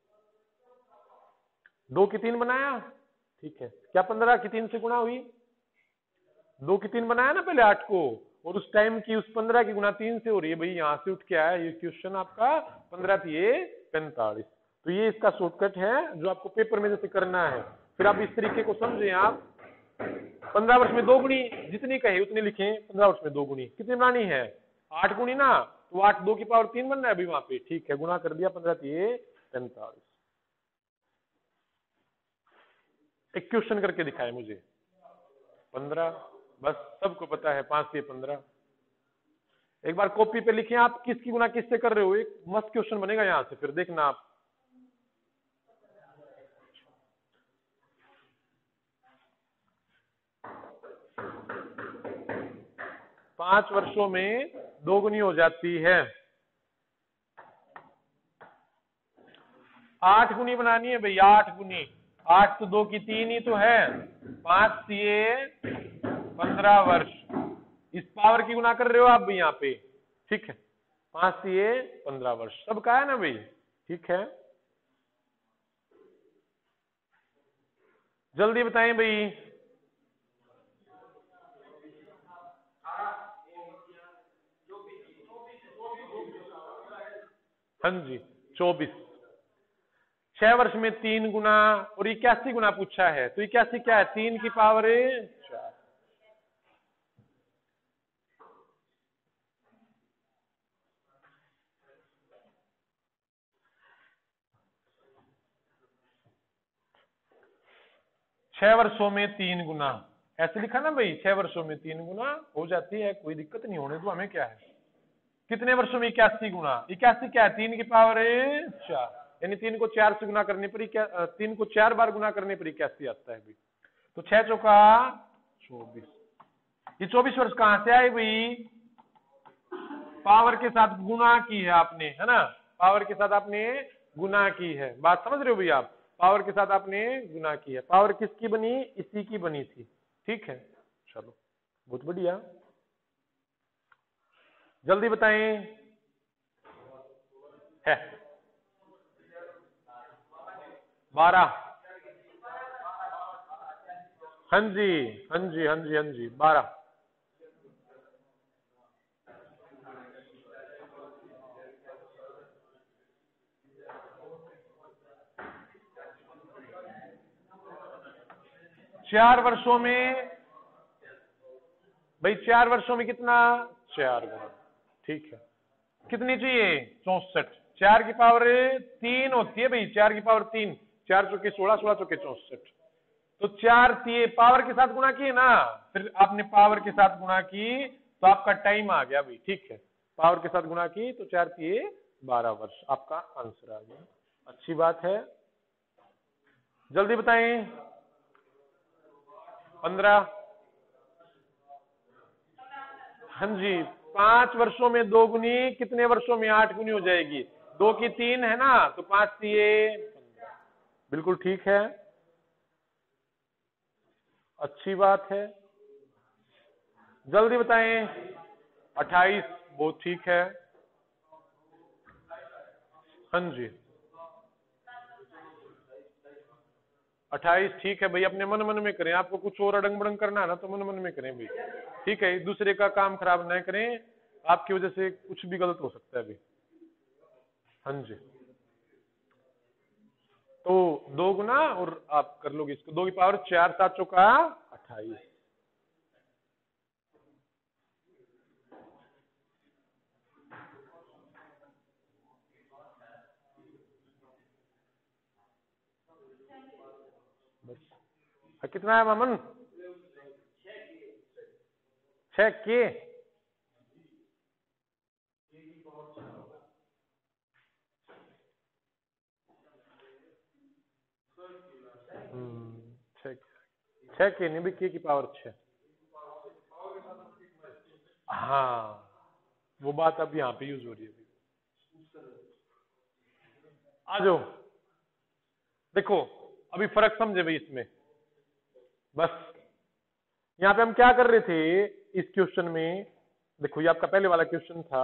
दो की तीन बनाया, ठीक है, क्या पंद्रह की तीन से गुणा हुई, दो की तीन बनाया ना पहले आठ को, और उस टाइम की उस पंद्रह की गुना तीन से हो रही है भाई, यहां से उठ के आया ये क्वेश्चन आपका पंद्रह दिए पैंतालीस। तो ये इसका शॉर्टकट है जो आपको पेपर में जैसे करना है। फिर आप इस तरीके को समझें, आप पंद्रह वर्ष में दो गुणी जितनी कहे उतनी लिखें। पंद्रह वर्ष में दो गुणी कितनी बनानी है, आठ गुणी ना, तो आठ दो की पावर तीन बन रहा है अभी वहां पे, ठीक है, गुणा कर दिया, पंद्रह दिए पैंतालीस। एक क्वेश्चन करके दिखाए मुझे, पंद्रह, बस सबको पता है पांच से पंद्रह। एक बार कॉपी पे लिखें आप किसकी गुना किससे कर रहे हो, एक मस्त क्वेश्चन बनेगा यहां से, फिर देखना आप। पांच वर्षों में दो गुनी हो जाती है, आठ गुनी बनानी है भैया, आठ गुनी, आठ तो दो की तीन ही तो है, पांच दिए पंद्रह वर्ष, इस पावर की गुना कर रहे हो आप भी यहाँ पे, ठीक है, पांच दिए पंद्रह वर्ष, सब का है ना भाई, ठीक है। जल्दी बताएं भाई, हाँ जी चौबीस, छह वर्ष में तीन गुना और इक्यासी गुना पूछा है, तो इक्यासी क्या है, तीन की पावर चार। छह वर्षों में तीन गुना ऐसे लिखा ना भाई, छह वर्षों में तीन गुना हो जाती है, कोई दिक्कत नहीं होने दो, हमें क्या है। कितने वर्षों में इक्यासी गुना, इक्यासी क्या है, तीन की पावर चार, यानी तीन को चार से गुना करने पर, तीन को चार बार गुना करने पर इक्यासी आता है भाई। तो छह चौका चौबीस, ये चौबीस वर्ष कहां से आए भाई, पावर के साथ गुना की है आपने, है ना, पावर के साथ आपने गुना की है, बात समझ रहे हो भैया आप, पावर के साथ आपने गुना की है, पावर किसकी बनी, इसी की बनी थी, ठीक है। चलो बहुत बढ़िया, जल्दी बताएं, है बारह, हाँ जी हाँ जी हाँ जी हाँ जी बारह, चार वर्षों में भाई, चार वर्षों में कितना, चार गुना, ठीक है, कितनी चाहिए, चौसठ, चार की पावर तीन होती है भाई, चार की पावर तीन, चार चौके सोलह, सोलह चौके चौसठ, तो चार दिए पावर के साथ गुना किए ना, फिर आपने पावर के साथ गुना की तो आपका टाइम आ गया भाई, ठीक है, पावर के साथ गुना की तो चार दिए बारह वर्ष, आपका आंसर आ गया, अच्छी बात है। जल्दी बताएं, पंद्रह, हाँ जी, पांच वर्षों में दो गुनी, कितने वर्षों में आठ गुनी हो जाएगी, दो की तीन है ना, तो पांच दिए पंद्रह, बिल्कुल ठीक है, अच्छी बात है। जल्दी बताएं, अट्ठाईस, बहुत ठीक है, हाँ जी अट्ठाईस, ठीक है भाई, अपने मन मन में करें, आपको कुछ और अड़ंग बड़ंग करना है ना तो मन मन में करें भाई, ठीक है, दूसरे का काम खराब न करें, आपकी वजह से कुछ भी गलत हो सकता है भाई, हाँ जी। तो दो गुना और आप कर लोगे इसको, दो की पावर चार, सात चौका अट्ठाईस, बस कितना है मामन, छह के, छह छह के नहीं भी, के की पावर छह, हाँ वो बात अब यहाँ पे यूज हो रही है, आ जाओ देखो, अभी फर्क समझे भाई इसमें, बस यहाँ पे हम क्या कर रहे थे इस क्वेश्चन में, देखो ये आपका पहले वाला क्वेश्चन था,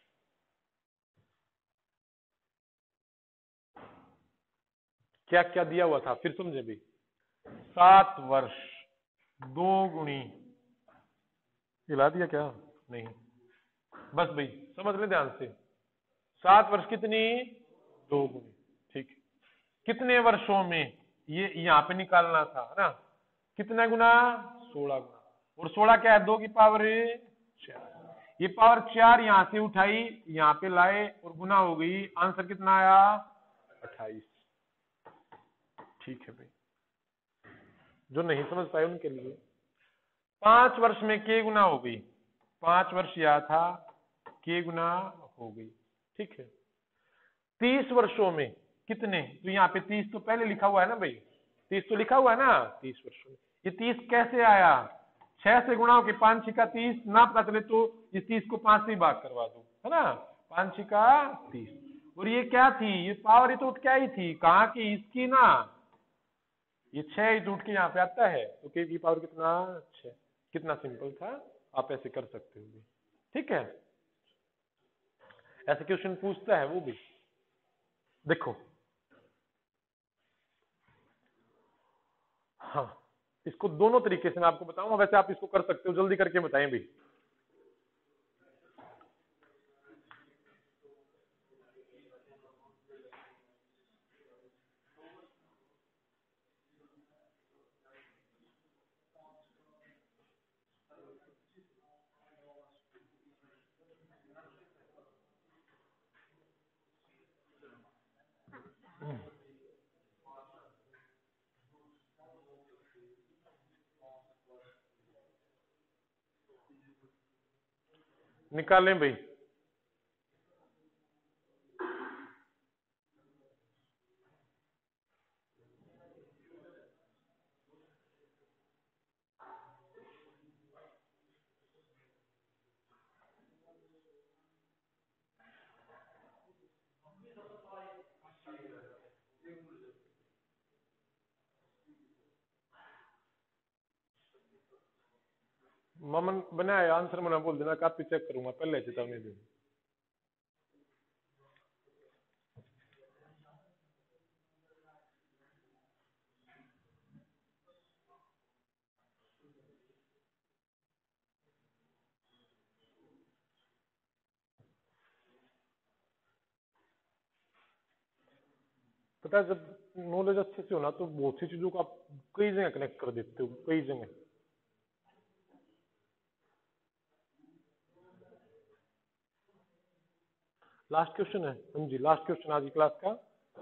क्या क्या दिया हुआ था फिर समझे भाई, सात वर्ष दो गुणी, हिला दिया क्या, नहीं, बस भाई समझ ले ध्यान से। सात वर्ष कितनी, दो गुनी, ठीक है। कितने वर्षों में, ये यहाँ पे निकालना था ना, कितना गुना, सोलह गुना। और सोलह क्या है, दो की पावर चार, ये पावर चार यहां से उठाई यहाँ पे लाए और गुना हो गई, आंसर कितना आया, अट्ठाईस। ठीक है भाई, जो नहीं समझ पाए उनके लिए। पांच वर्ष में के गुना हो गई, पांच वर्ष यह था, के गुना हो गई, ठीक है। तीस वर्षों में कितने, तो यहाँ पे तीस तो पहले लिखा हुआ है ना भाई, तीस तो लिखा हुआ है ना, तीस वर्षों में। ये तीस कैसे आया, छह से गुणा होके पांच छिका तीस, ना पता चले तो इस तीस को पांच से ही भाग करवा दो, है ना, पांच छिका तीस। और ये क्या थी, ये पावर ये तो क्या ही थी, कहाँ की, इसकी ना, ये छह ही टूट के यहाँ पे आता है, तो के की पावर कितना, छह। कितना सिंपल था, आप ऐसे कर सकते हो, ठीक है। ऐसे क्वेश्चन पूछता है वो भी, देखो। हाँ, इसको दोनों तरीके से मैं आपको बताऊंगा, वैसे आप इसको कर सकते हो, जल्दी करके बताएं भी। निकालें भाई, ममन बनाया आंसर मना बोल देना, कापी चेक करूंगा, पहले चेतावनी दी। पता है, जब नॉलेज अच्छे से होना तो बहुत सी चीजों को आप कई जगह कनेक्ट कर देते हो, कई जगह। लास्ट क्वेश्चन है, हाँ जी, लास्ट क्वेश्चन आज की क्लास का।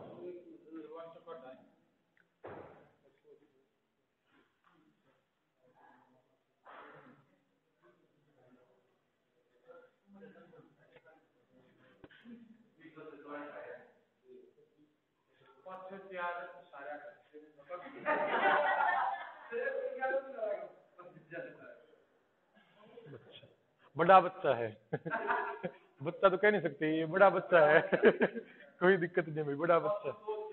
बड़ा बच्चा है बच्चा तो कह नहीं सकते, ये बड़ा बच्चा है कोई दिक्कत नहीं भाई, बड़ा बच्चा।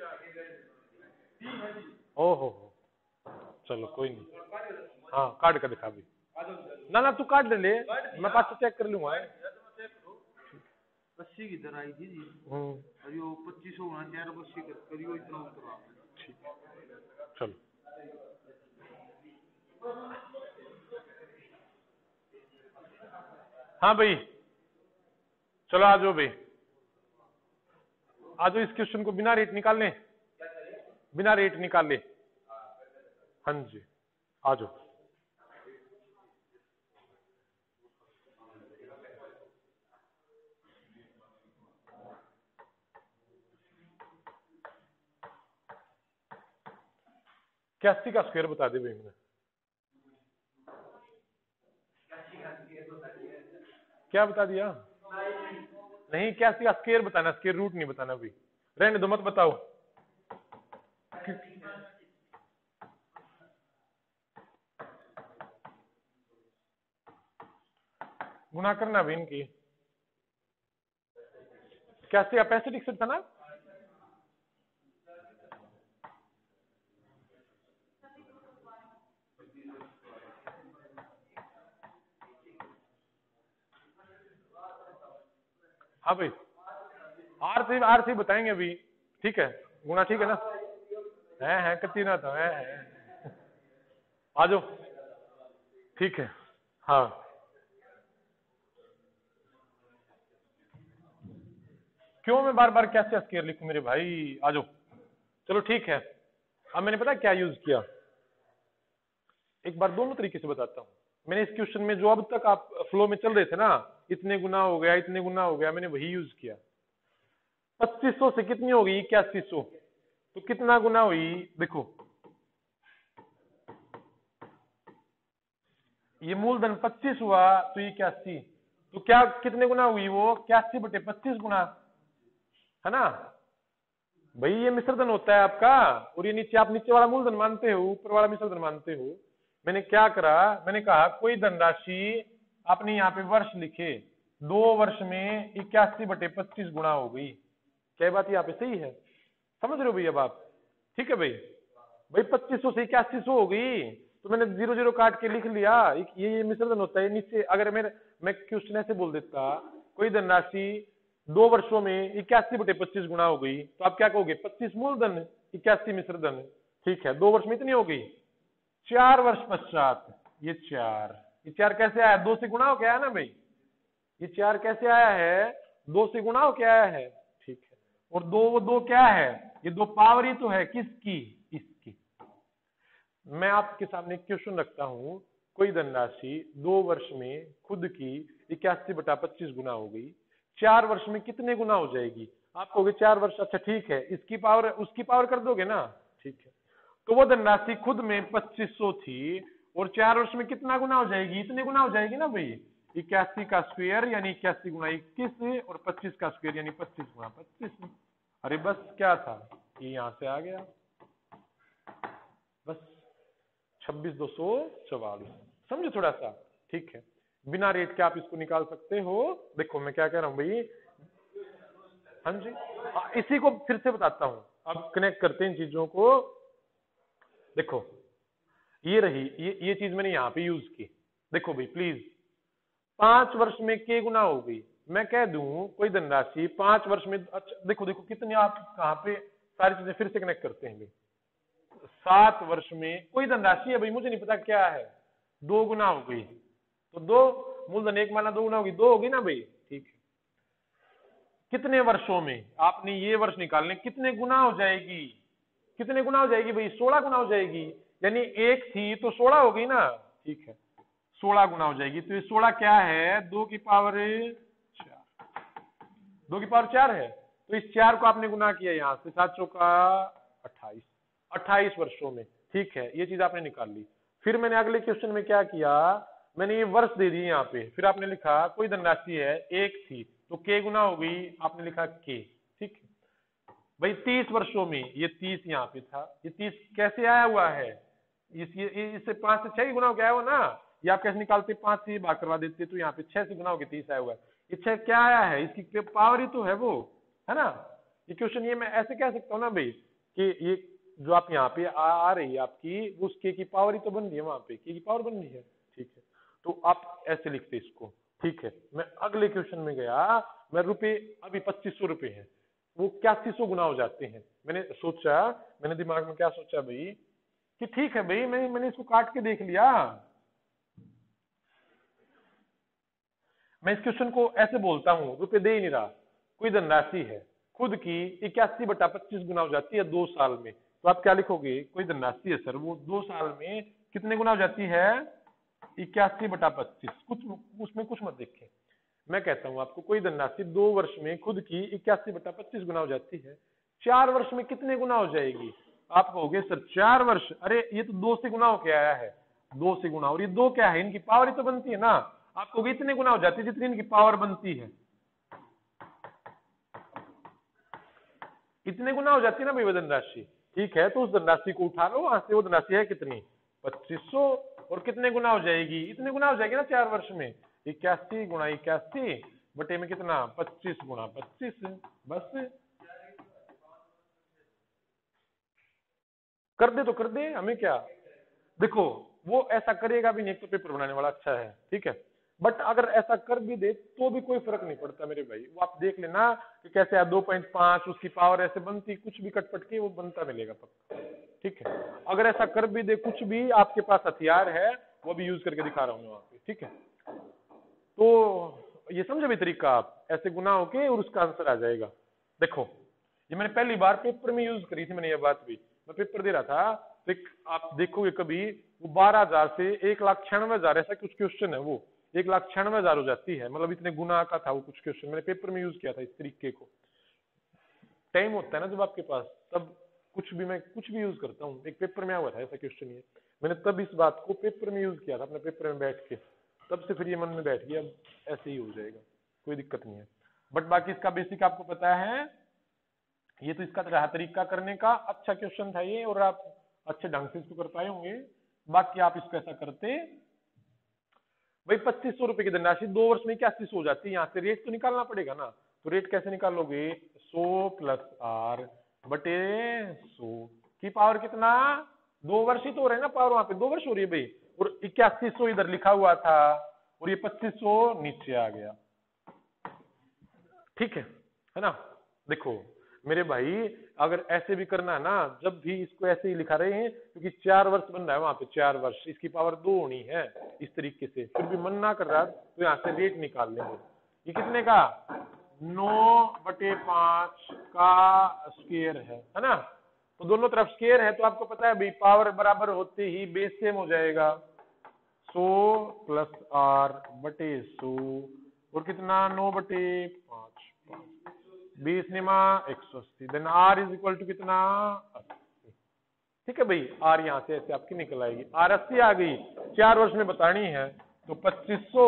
ओ हो हो, चलो कोई नहीं, हाँ काट कर दिखा भी, ना ना तू काट ले, मैं पास चेक कर लूंगा। अस्सी की तरह आई थी जी, और यो पच्चीस सौ होना चार अस्सी कर करियो इतना उतरा। ठीक, चलो हाँ भाई, चलो आ जाओ भाई, आ जाओ, इस क्वेश्चन को बिना रेट निकाल लें, बिना रेट निकाल ले, हाँ जी आ जाओ। इक्यासी का स्क्वायर बता दे भाई मैंने, क्या बता दिया, नहीं इक्यासी का स्क्वायर बताना, स्क्वायर रूट नहीं बताना भाई, रहने दो मत बताओ। गुना करना भी इनकी, इक्यासी का पैंसठ इकसठ था ना, हाँ भाई आर से आर से बताएंगे अभी, ठीक है, गुना ठीक है ना, है है कच्ची ना था, है है आ जाओ, ठीक है, हाँ क्यों मैं बार बार कैसे स्क्वायर लिखूं मेरे भाई, आ जाओ। चलो ठीक है, अब मैंने पता क्या यूज किया, एक बार दोनों तरीके से बताता हूँ। मैंने इस क्वेश्चन में जो अब तक आप फ्लो में चल रहे थे ना, इतने गुना हो गया इतने गुना हो गया, मैंने वही यूज किया। पच्चीस सौ से कितनी होगी, इक्यासी सौ, तो कितना गुना हुई, देखो ये मूलधन पच्चीस हुआ तो इक्यासी, तो क्या कितने गुना हुई वो, इक्यासी बटे पच्चीस गुना, है ना भाई। ये मिश्रधन होता है आपका, और ये नीचे आप नीचे वाला मूलधन मानते हो, ऊपर वाला मिश्रधन मानते हो। मैंने क्या करा, मैंने कहा कोई धनराशि आपने यहाँ पे वर्ष लिखे, दो वर्ष में इक्यासी बटे पच्चीस गुना हो गई। क्या बात यहाँ पे सही है, समझ रहे हो भाई अब आप, ठीक है भाई। भाई पच्चीस सौ से इक्यासी सौ हो गई, तो मैंने जीरो जीरो काट के लिख लिया, ये ये मिश्रधन होता है। नीचे अगर मेरे मैं क्वेश्चन ऐसे बोल देता, कोई धनराशि दो वर्षों में इक्यासी बटे पच्चीस गुना हो गई, तो आप क्या कहोगे, पच्चीस मूलधन इक्यासी मिश्रधन, ठीक है। दो वर्ष में इतनी हो गई, चार वर्ष पश्चात ये चार, ये चार कैसे आया, दो से गुना हो क्या आया ना भाई, ये चार कैसे आया है, दो से गुना हो क्या आया है, ठीक है। और दो वो दो क्या है, ये दो पावर ही तो है, किसकी, इसकी। मैं आपके सामने क्वेश्चन रखता हूं, कोई धनराशि दो वर्ष में खुद की इक्यासी बटा पच्चीस गुना हो गई, चार वर्ष में कितने गुना हो जाएगी, आप कहोगे चार वर्ष, अच्छा ठीक है, इसकी पावर उसकी पावर कर दोगे ना, ठीक है। तो वो धनराशि खुद में पच्चीस सौ थी, और चार वर्ष में कितना गुना हो जाएगी, इतने गुना हो जाएगी ना भाई, इक्यासी का स्क्वायर यानी इक्यासी गुना इक्कीस, और पच्चीस का स्क्वायर यानी पच्चीस गुना पच्चीस। अरे बस क्या था, ये यहां से आ गया, बस छब्बीस दो सौ चौवालीस, समझो थोड़ा सा, ठीक है। बिना रेट के आप इसको निकाल सकते हो। देखो मैं क्या कह रहा हूं भाई, हाँ जी, आ, इसी को फिर से बताता हूं, अब कनेक्ट करते हैं इन चीजों को। देखो ये रही, ये ये चीज मैंने यहां पे यूज की, देखो भाई प्लीज, पांच वर्ष में के गुना हो गई, मैं कह दूं कोई धनराशि पांच वर्ष में, अच्छा देखो देखो कितने, आप कहां पे सारी चीजें फिर से कनेक्ट करते हैं भाई। सात वर्ष में कोई धनराशि है भाई, मुझे नहीं पता क्या है, दो गुना हो गई, तो दो मूलधन एक माना दो गुना होगी, दो होगी ना भाई, ठीक है। कितने वर्षों में, आपने ये वर्ष निकालने, कितने गुना हो जाएगी, कितने गुना हो जाएगी भाई, सोलह गुना हो जाएगी, यानी एक थी तो सोलह हो गई ना, ठीक है, सोलह गुना हो जाएगी। तो ये सोलह क्या है, दो की पावर चार, दो की पावर चार है, तो इस चार को आपने गुना किया यहां से, सात सौ का अट्ठाईस, अट्ठाईस वर्षों में, ठीक है, ये चीज आपने निकाल ली। फिर मैंने अगले क्वेश्चन में क्या किया, मैंने ये वर्ष दे दिए यहाँ पे, फिर आपने लिखा कोई धनराशि है एक थी, तो के गुना हो गई, आपने लिखा के, ठीक है भाई। तीस वर्षों में, ये तीस यहाँ पे था, ये तीस कैसे आया हुआ है, इस ये इससे पांच से छह गुना हो गया हो ना, ये आप कैसे निकालते, पांच से भाग करवा देते, तो यहाँ पे छह से गुना होकर तीस आया हुआ है। ये छह क्या आया है, इसकी पावर ही तो है वो, है ना। ये क्वेश्चन ये मैं ऐसे कह सकता हूँ ना भाई, कि ये जो आप यहाँ पे आ, आ रही है आपकी, उस के की पावर ही तो बन रही है, वहां पे के की पावर बन रही है, ठीक है। तो आप ऐसे लिखते इसको, ठीक है। मैं अगले क्वेश्चन में गया, मैं रुपए अभी पच्चीस सौ रुपए है, वो इक्यासी सौ गुना हो जाते हैं। मैंने सोचा, मैंने दिमाग में क्या सोचा भाई, कि ठीक है भाई, मैं मैंने इसको काट के देख लिया, मैं इस क्वेश्चन को ऐसे बोलता हूं, रुपए दे ही नहीं रहा, कोई धनराशि है खुद की इक्यासी बटा पच्चीस गुना हो जाती है दो साल में, तो आप क्या लिखोगे, कोई धनराशि है सर, वो दो साल में कितने गुना हो जाती है, इक्यासी बटा पच्चीस, कुछ उसमें कुछ मत देखें। मैं कहता हूं आपको, कोई धनराशि दो वर्ष में खुद की इक्यासी बटा पच्चीस गुना हो जाती है, चार वर्ष में कितने गुना हो जाएगी, आप कहोगे सर चार वर्ष, अरे ये तो दो से गुना होके आया है, दो से गुना, और ये दो क्या है, इनकी पावर ही तो बनती है ना, आप कहोगे इतने गुना हो जाती है जितनी इनकी पावर बनती है, इतने गुना हो जाती है ना भाई वो धनराशि, ठीक है। तो उस धनराशि को उठा लो वहां से, वो धनराशि है कितनी, पच्चीस सौ, और कितने गुना हो जाएगी, इतने गुना हो जाएगी ना चार वर्ष में, इक्यासी गुणा इक्यासी बटे में कितना, पच्चीस गुणा पच्चीस, बस कर दे तो कर दे, हमें क्या। देखो वो ऐसा करेगा भी नहीं, एक तो पेपर बनाने वाला अच्छा है, ठीक है, बट अगर ऐसा कर भी दे तो भी कोई फर्क नहीं पड़ता मेरे भाई, वो आप देख लेना कि कैसे है, दो पॉइंट पांच उसकी पावर ऐसे बनती, कुछ भी कटपट के वो बनता मिलेगा पक्का, ठीक है। अगर ऐसा कर भी दे, कुछ भी आपके पास हथियार है, वो भी यूज करके दिखा रहा हूँ वहां पे, ठीक है। तो ये समझे भी तरीका, आप ऐसे गुना होके और उसका आंसर आ जाएगा, देखो ये मैंने पहली बार पेपर में यूज करी थी, मैंने ये बात भी, मैं पेपर दे रहा था तो एक आप देखोगे कभी वो बारह हजार से एक लाख छियानवे हजार ऐसा कुछ क्वेश्चन है, वो एक लाख छियानवे हजार हो जाती है, मतलब इतने गुना का था वो कुछ क्वेश्चन, मैंने पेपर में यूज किया था इस तरीके को। टाइम होता है ना जब आपके पास, तब कुछ भी मैं कुछ भी यूज करता हूँ। एक पेपर में आया हुआ था ऐसा क्वेश्चन, ये मैंने तब इस बात को पेपर में यूज किया था, अपने पेपर में बैठ के, तब से फिर ये मन में बैठ गया, अब ऐसे ही हो जाएगा, कोई दिक्कत नहीं है। बट बाकी इसका बेसिक आपको पता है, ये तो इसका रहा तरीका करने का, अच्छा क्वेश्चन था ये, और आप अच्छे ढंग से इसको कर पाए होंगे। बाकी आप इसको ऐसा करते भाई, पच्चीस सौ रुपए की धनराशि दो वर्ष में इक्यासी सौ हो जाती है, यहाँ से रेट तो निकालना पड़ेगा ना, तो रेट कैसे निकालोगे, सौ प्लस आर बटे सौ की पावर कितना, दो वर्ष ही तो हो रहे हैं ना, पावर वहां पे दो वर्ष हो रही है भाई, और इक्यासी सौ इधर लिखा हुआ था और ये पच्चीस सौ नीचे आ गया, ठीक है है ना। देखो मेरे भाई अगर ऐसे भी करना है ना, जब भी इसको ऐसे ही लिखा रहे हैं, क्योंकि चार वर्ष बन रहा है वहां पे, चार वर्ष इसकी पावर दो होनी है इस तरीके से, फिर भी मन ना कर रहा तो यहाँ से रेट निकाल लेंगे। ये कितने का, नौ बटे पांच का स्क्वायर है है ना, तो दोनों तरफ स्क्वायर है, तो आपको पता है भाई पावर बराबर होते ही बेस सेम हो जाएगा, सौ प्लस आर बटे सौ और कितना, नौ बटे पांच, बीस निमा एक सौ अस्सी, then R is equal to कितना, अस्सी। ठीक है भाई, आर यहां से ऐसे आपकी निकल आएगी, आर अस्सी आ गई, चार वर्ष में बतानी है तो पच्चीस सौ,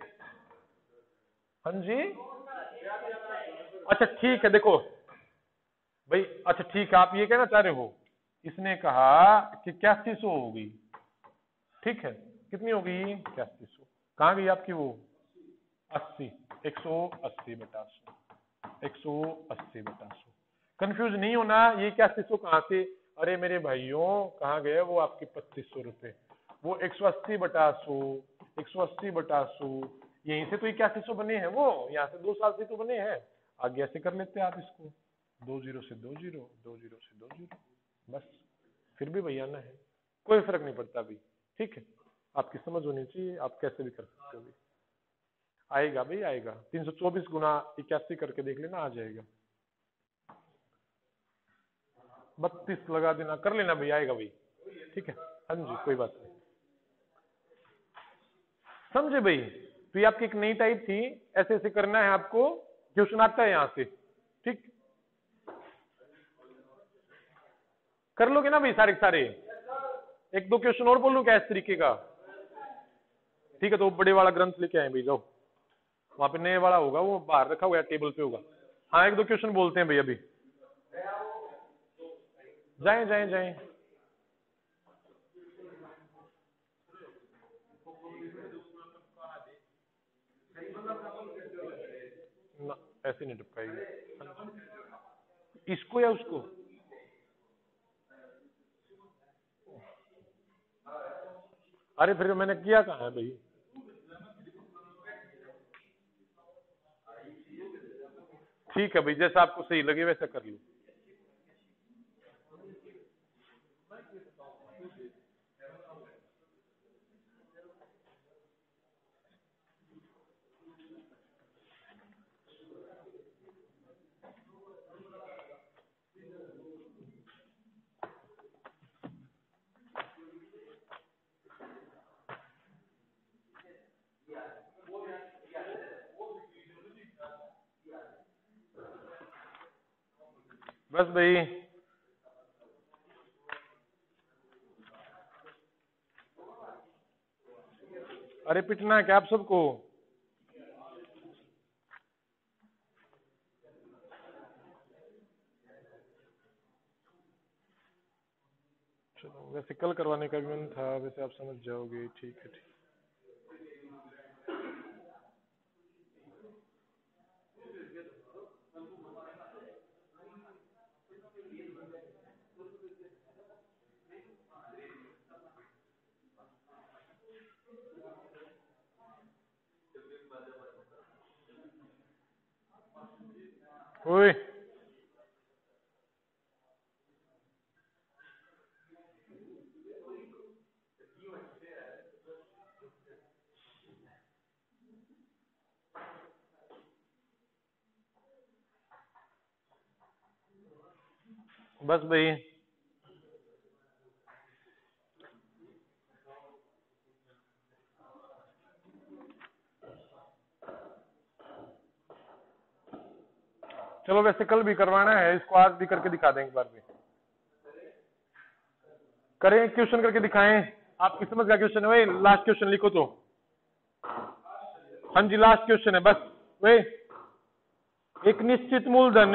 हाँ जी, अच्छा ठीक है, देखो भाई, अच्छा ठीक है, आप ये कहना चाह रहे हो, इसने कहा कि इक्यासी सौ होगी, ठीक है, कितनी होगी, इक्यासी सौ, कहाँ गई आपकी वो, अस्सी, एक सौ अस्सी बटा सौ, एक सौ अस्सी बटा सौ, कंफ्यूज नहीं होना, ये इक्यासी सौ कहाँ से, अरे मेरे भाइयों कहाँ गए वो आपके पच्चीस सौ रुपए, वो एक सौ अस्सी बटा सौ, एक सौ अस्सी बटा सौ, यहीं से तो इक्यासी सौ बने हैं, वो यहाँ से दो साल से तो बने हैं, आगे ऐसे कर लेते हैं आप इसको, दो जीरो से दो जीरो, दो जीरो से दो जीरो, बस, फिर भी भैया ना है, कोई फर्क नहीं पड़ता अभी, ठीक है, आपकी समझ होनी चाहिए, आप कैसे भी कर सकते हो भी, आएगा भाई आएगा, तीन सौ चौबीस गुना इक्यासी करके देख लेना, आ जाएगा, बत्तीस लगा देना, कर लेना भाई, आएगा भाई, ठीक है, हाँ जी, कोई बात नहीं, समझे भाई। तो ये आपकी एक नई टाइप थी, ऐसे ऐसे करना है आपको, क्वेश्चन आता है यहां से, ठीक, कर लोगे ना भाई सारे सारे, एक दो क्वेश्चन और बोलूं क्या इस तरीके का, ठीक है, तो बड़े वाला ग्रंथ लेके आए भाई, जाओ वहां पे नए वाला होगा, वो बाहर रखा हुआ है टेबल पे होगा, हाँ एक दो क्वेश्चन बोलते हैं भाई अभी, जाएं जाएं जाएं, ना ऐसे नहीं टपकाएगी, इसको या उसको, अरे फिर मैंने किया कहाँ है भाई, ठीक है भाई, जैसा आपको सही लगे वैसा कर लो, बस भाई, अरे पिटना है क्या आप सबको, चलो वैसे कल करवाने का भी मन था, वैसे आप समझ जाओगे, ठीक है ठीक, ओए बस भाई चलो, वैसे कल भी करवाना है, इसको आज भी करके दिखा दें, एक बार भी करें, क्वेश्चन करके दिखाएं। आपकी समझ गया क्वेश्चन है भाई, लास्ट क्वेश्चन लिखो तो। हाँ जी, लास्ट क्वेश्चन है बस वे। एक निश्चित मूलधन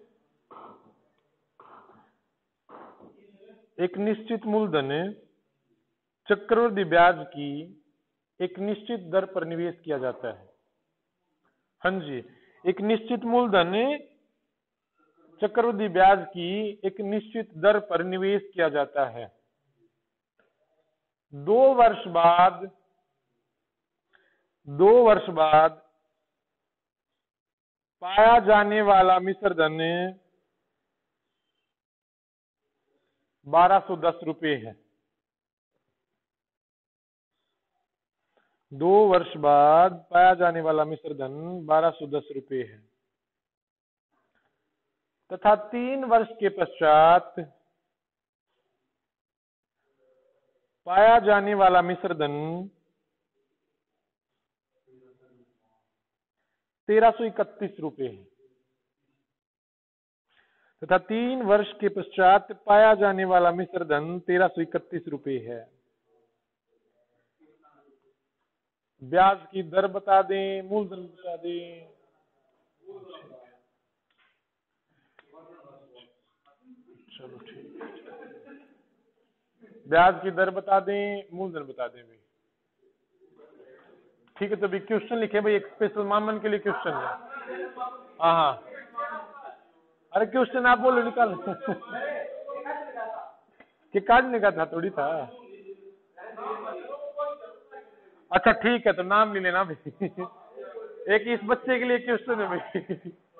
एक निश्चित मूलधन चक्रवृद्धि ब्याज की एक निश्चित दर पर निवेश किया जाता है। हाँ जी, एक निश्चित मूलधन चक्रवृद्धि ब्याज की एक निश्चित दर पर निवेश किया जाता है। दो वर्ष बाद दो वर्ष बाद पाया जाने वाला मिश्र धन बारह सौ दस रुपये है। दो वर्ष बाद पाया जाने वाला मिश्र धन बारह सौ दस रुपये है तथा तीन वर्ष के पश्चात पाया जाने वाला मिश्र धन तेरह सौ इकतीस रुपये है तथा तीन वर्ष के पश्चात पाया जाने वाला मिश्र धन तेरह सौ इकतीस रुपये है। ब्याज की दर बता दें, मूलधन बता दें। चलो ठीक है, ब्याज की दर बता दें, मूलधन बता दें भाई। ठीक है, तो अभी क्वेश्चन लिखे भाई, एक स्पेशल मामन के लिए क्वेश्चन है। हाँ हाँ, अरे क्वेश्चन आप बोलो, निकाल कि काटने का था, थोड़ी था। अच्छा ठीक है, तो नाम नहीं लेना भाई। एक इस बच्चे के लिए क्वेश्चन है भाई।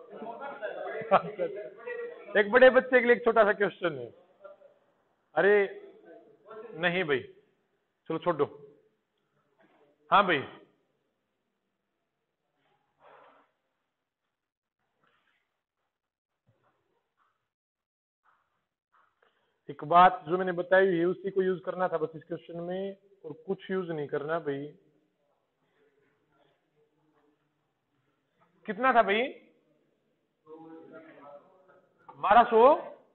एक बड़े बच्चे के लिए एक छोटा सा क्वेश्चन है। अरे नहीं भाई, चलो छोड़ो। हाँ भाई, एक बात जो मैंने बताई हुई है उसी को यूज करना था बस इस क्वेश्चन में, और कुछ यूज नहीं करना भाई। कितना था भाई? बारह सौ।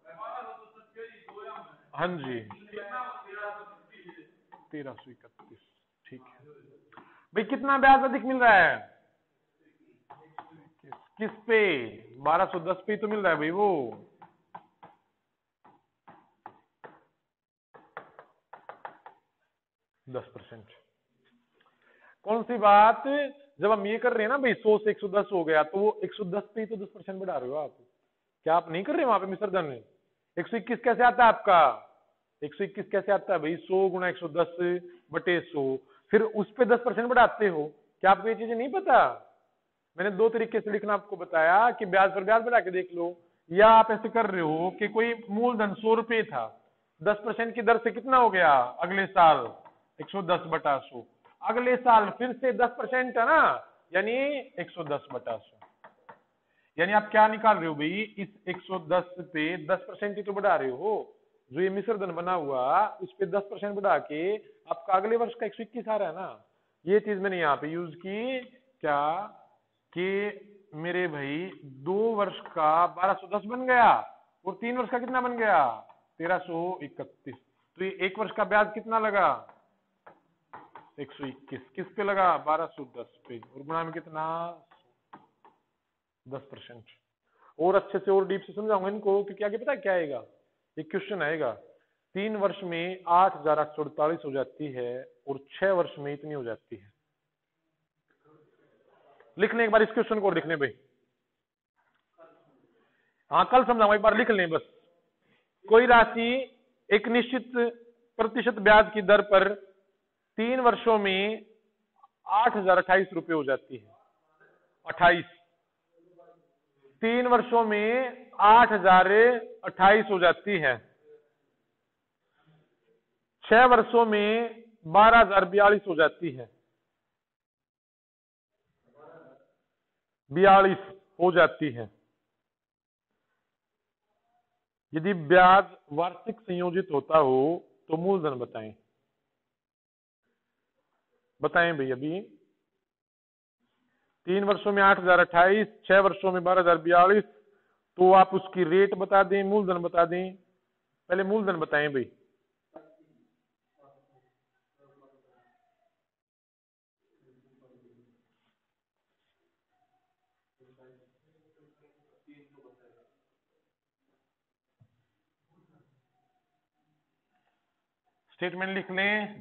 हाँ जी, तेरह सौ इकतीस। ठीक है भाई, कितना ब्याज अधिक मिल रहा है? किस, किस पे? बारह सौ दस पे तो मिल रहा है भाई वो। दस परसेंट। कौन सी बात? जब हम ये कर रहे हैं ना भाई, सौ से एक सौ दस हो गया, तो वो एक सौ दस पे ही तो दस परसेंट बढ़ा रहे हो आप। क्या आप नहीं कर रहे वहां पे मिश्र धन? एक सौ इक्कीस कैसे आता है आपका? एक सौ इक्कीस कैसे आता है भाई? सौ गुना एक सौ दस बटे सौ, फिर उस पे दस परसेंट बढ़ाते हो। क्या आपको ये चीजें नहीं पता? मैंने दो तरीके से लिखना आपको बताया कि ब्याज पर ब्याज बढ़ा के देख लो, या आप ऐसे कर रहे हो कि कोई मूलधन सौ रुपये था, दस परसेंट की दर से कितना हो गया अगले साल? एक सौ दस बटा सौ। अगले साल फिर से दस परसेंट है ना, यानी एक सौ दस बटा सौ। यानी आप क्या निकाल रहे हो भाई? इस एक सौ दस पे दस परसेंट ही तो बढ़ा रहे हो। जो ये मिश्र धन बना हुआ उस पे दस परसेंट बढ़ा के आपका अगले वर्ष का एक सौ इक्कीस आ रहा है ना। ये चीज मैंने यहाँ पे यूज की क्या कि मेरे भाई दो वर्ष का बारह सौ दस बन गया और तीन वर्ष का कितना बन गया? तेरह सौ इकतीस। तो ये एक वर्ष का ब्याज कितना लगा? एक सौ इक्कीस। किस पे लगा? बारह सौ दस पे, और गुणा में कितना? दस परसेंट। और अच्छे से और डीप से समझाऊंगा इनको, क्योंकि आगे पता है क्या आएगा? एक क्वेश्चन आएगा, तीन वर्ष में आठ हजार आठ सौ अड़तालीस हो जाती है और छह वर्ष में इतनी हो जाती है। लिखने एक बार इस क्वेश्चन को, लिखने भाई। हाँ कल समझाऊंगा, एक बार लिख लें बस। कोई राशि एक निश्चित प्रतिशत ब्याज की दर पर तीन वर्षों में आठ हजार अट्ठाईस रुपये हो जाती है। अट्ठाईस। तीन वर्षों में आठ हजार अट्ठाईस हो जाती है। छह वर्षों में बारह हजार बयालीस हो जाती है। बयालीस हो जाती है। यदि ब्याज वार्षिक संयोजित होता हो तो मूलधन बताएं। बताएं भाई। अभी तीन वर्षों में आठ हजार अट्ठाईस, छह वर्षों में बारह हजार बयालीस, तो आप उसकी रेट बता दें, मूलधन बता दें। पहले मूलधन बताएं भाई। स्टेटमेंट लिख लें,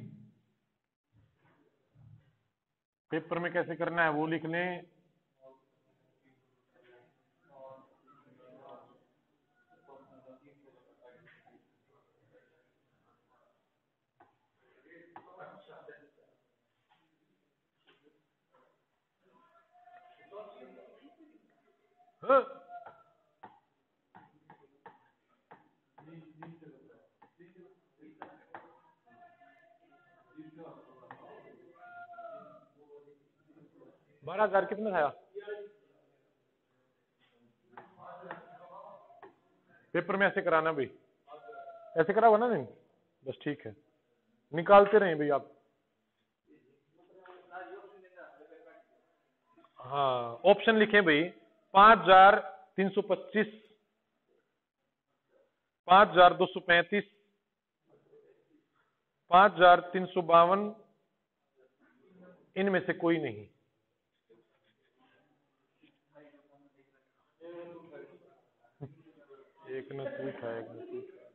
पेपर में कैसे करना है वो लिख लें। हाँ। बारह हजार कितना था? पेपर में ऐसे कराना भाई, ऐसे करा हुआ ना? नहीं बस ठीक है, निकालते रहें भाई आप। हाँ ऑप्शन लिखें भाई। पांच हजार तीन सौ पच्चीस, पांच हजार दो सौ पैंतीस, पांच हजार तीन सौ बावन, इनमें से कोई नहीं। एक न ठीक है, एक न ठीक है।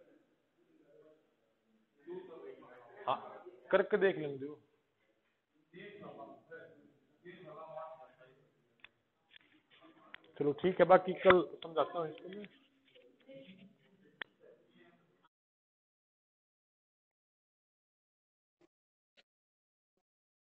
हाँ करके देख लेंगे। चलो ठीक है, बाकी कल समझाता हूँ इसको मैं।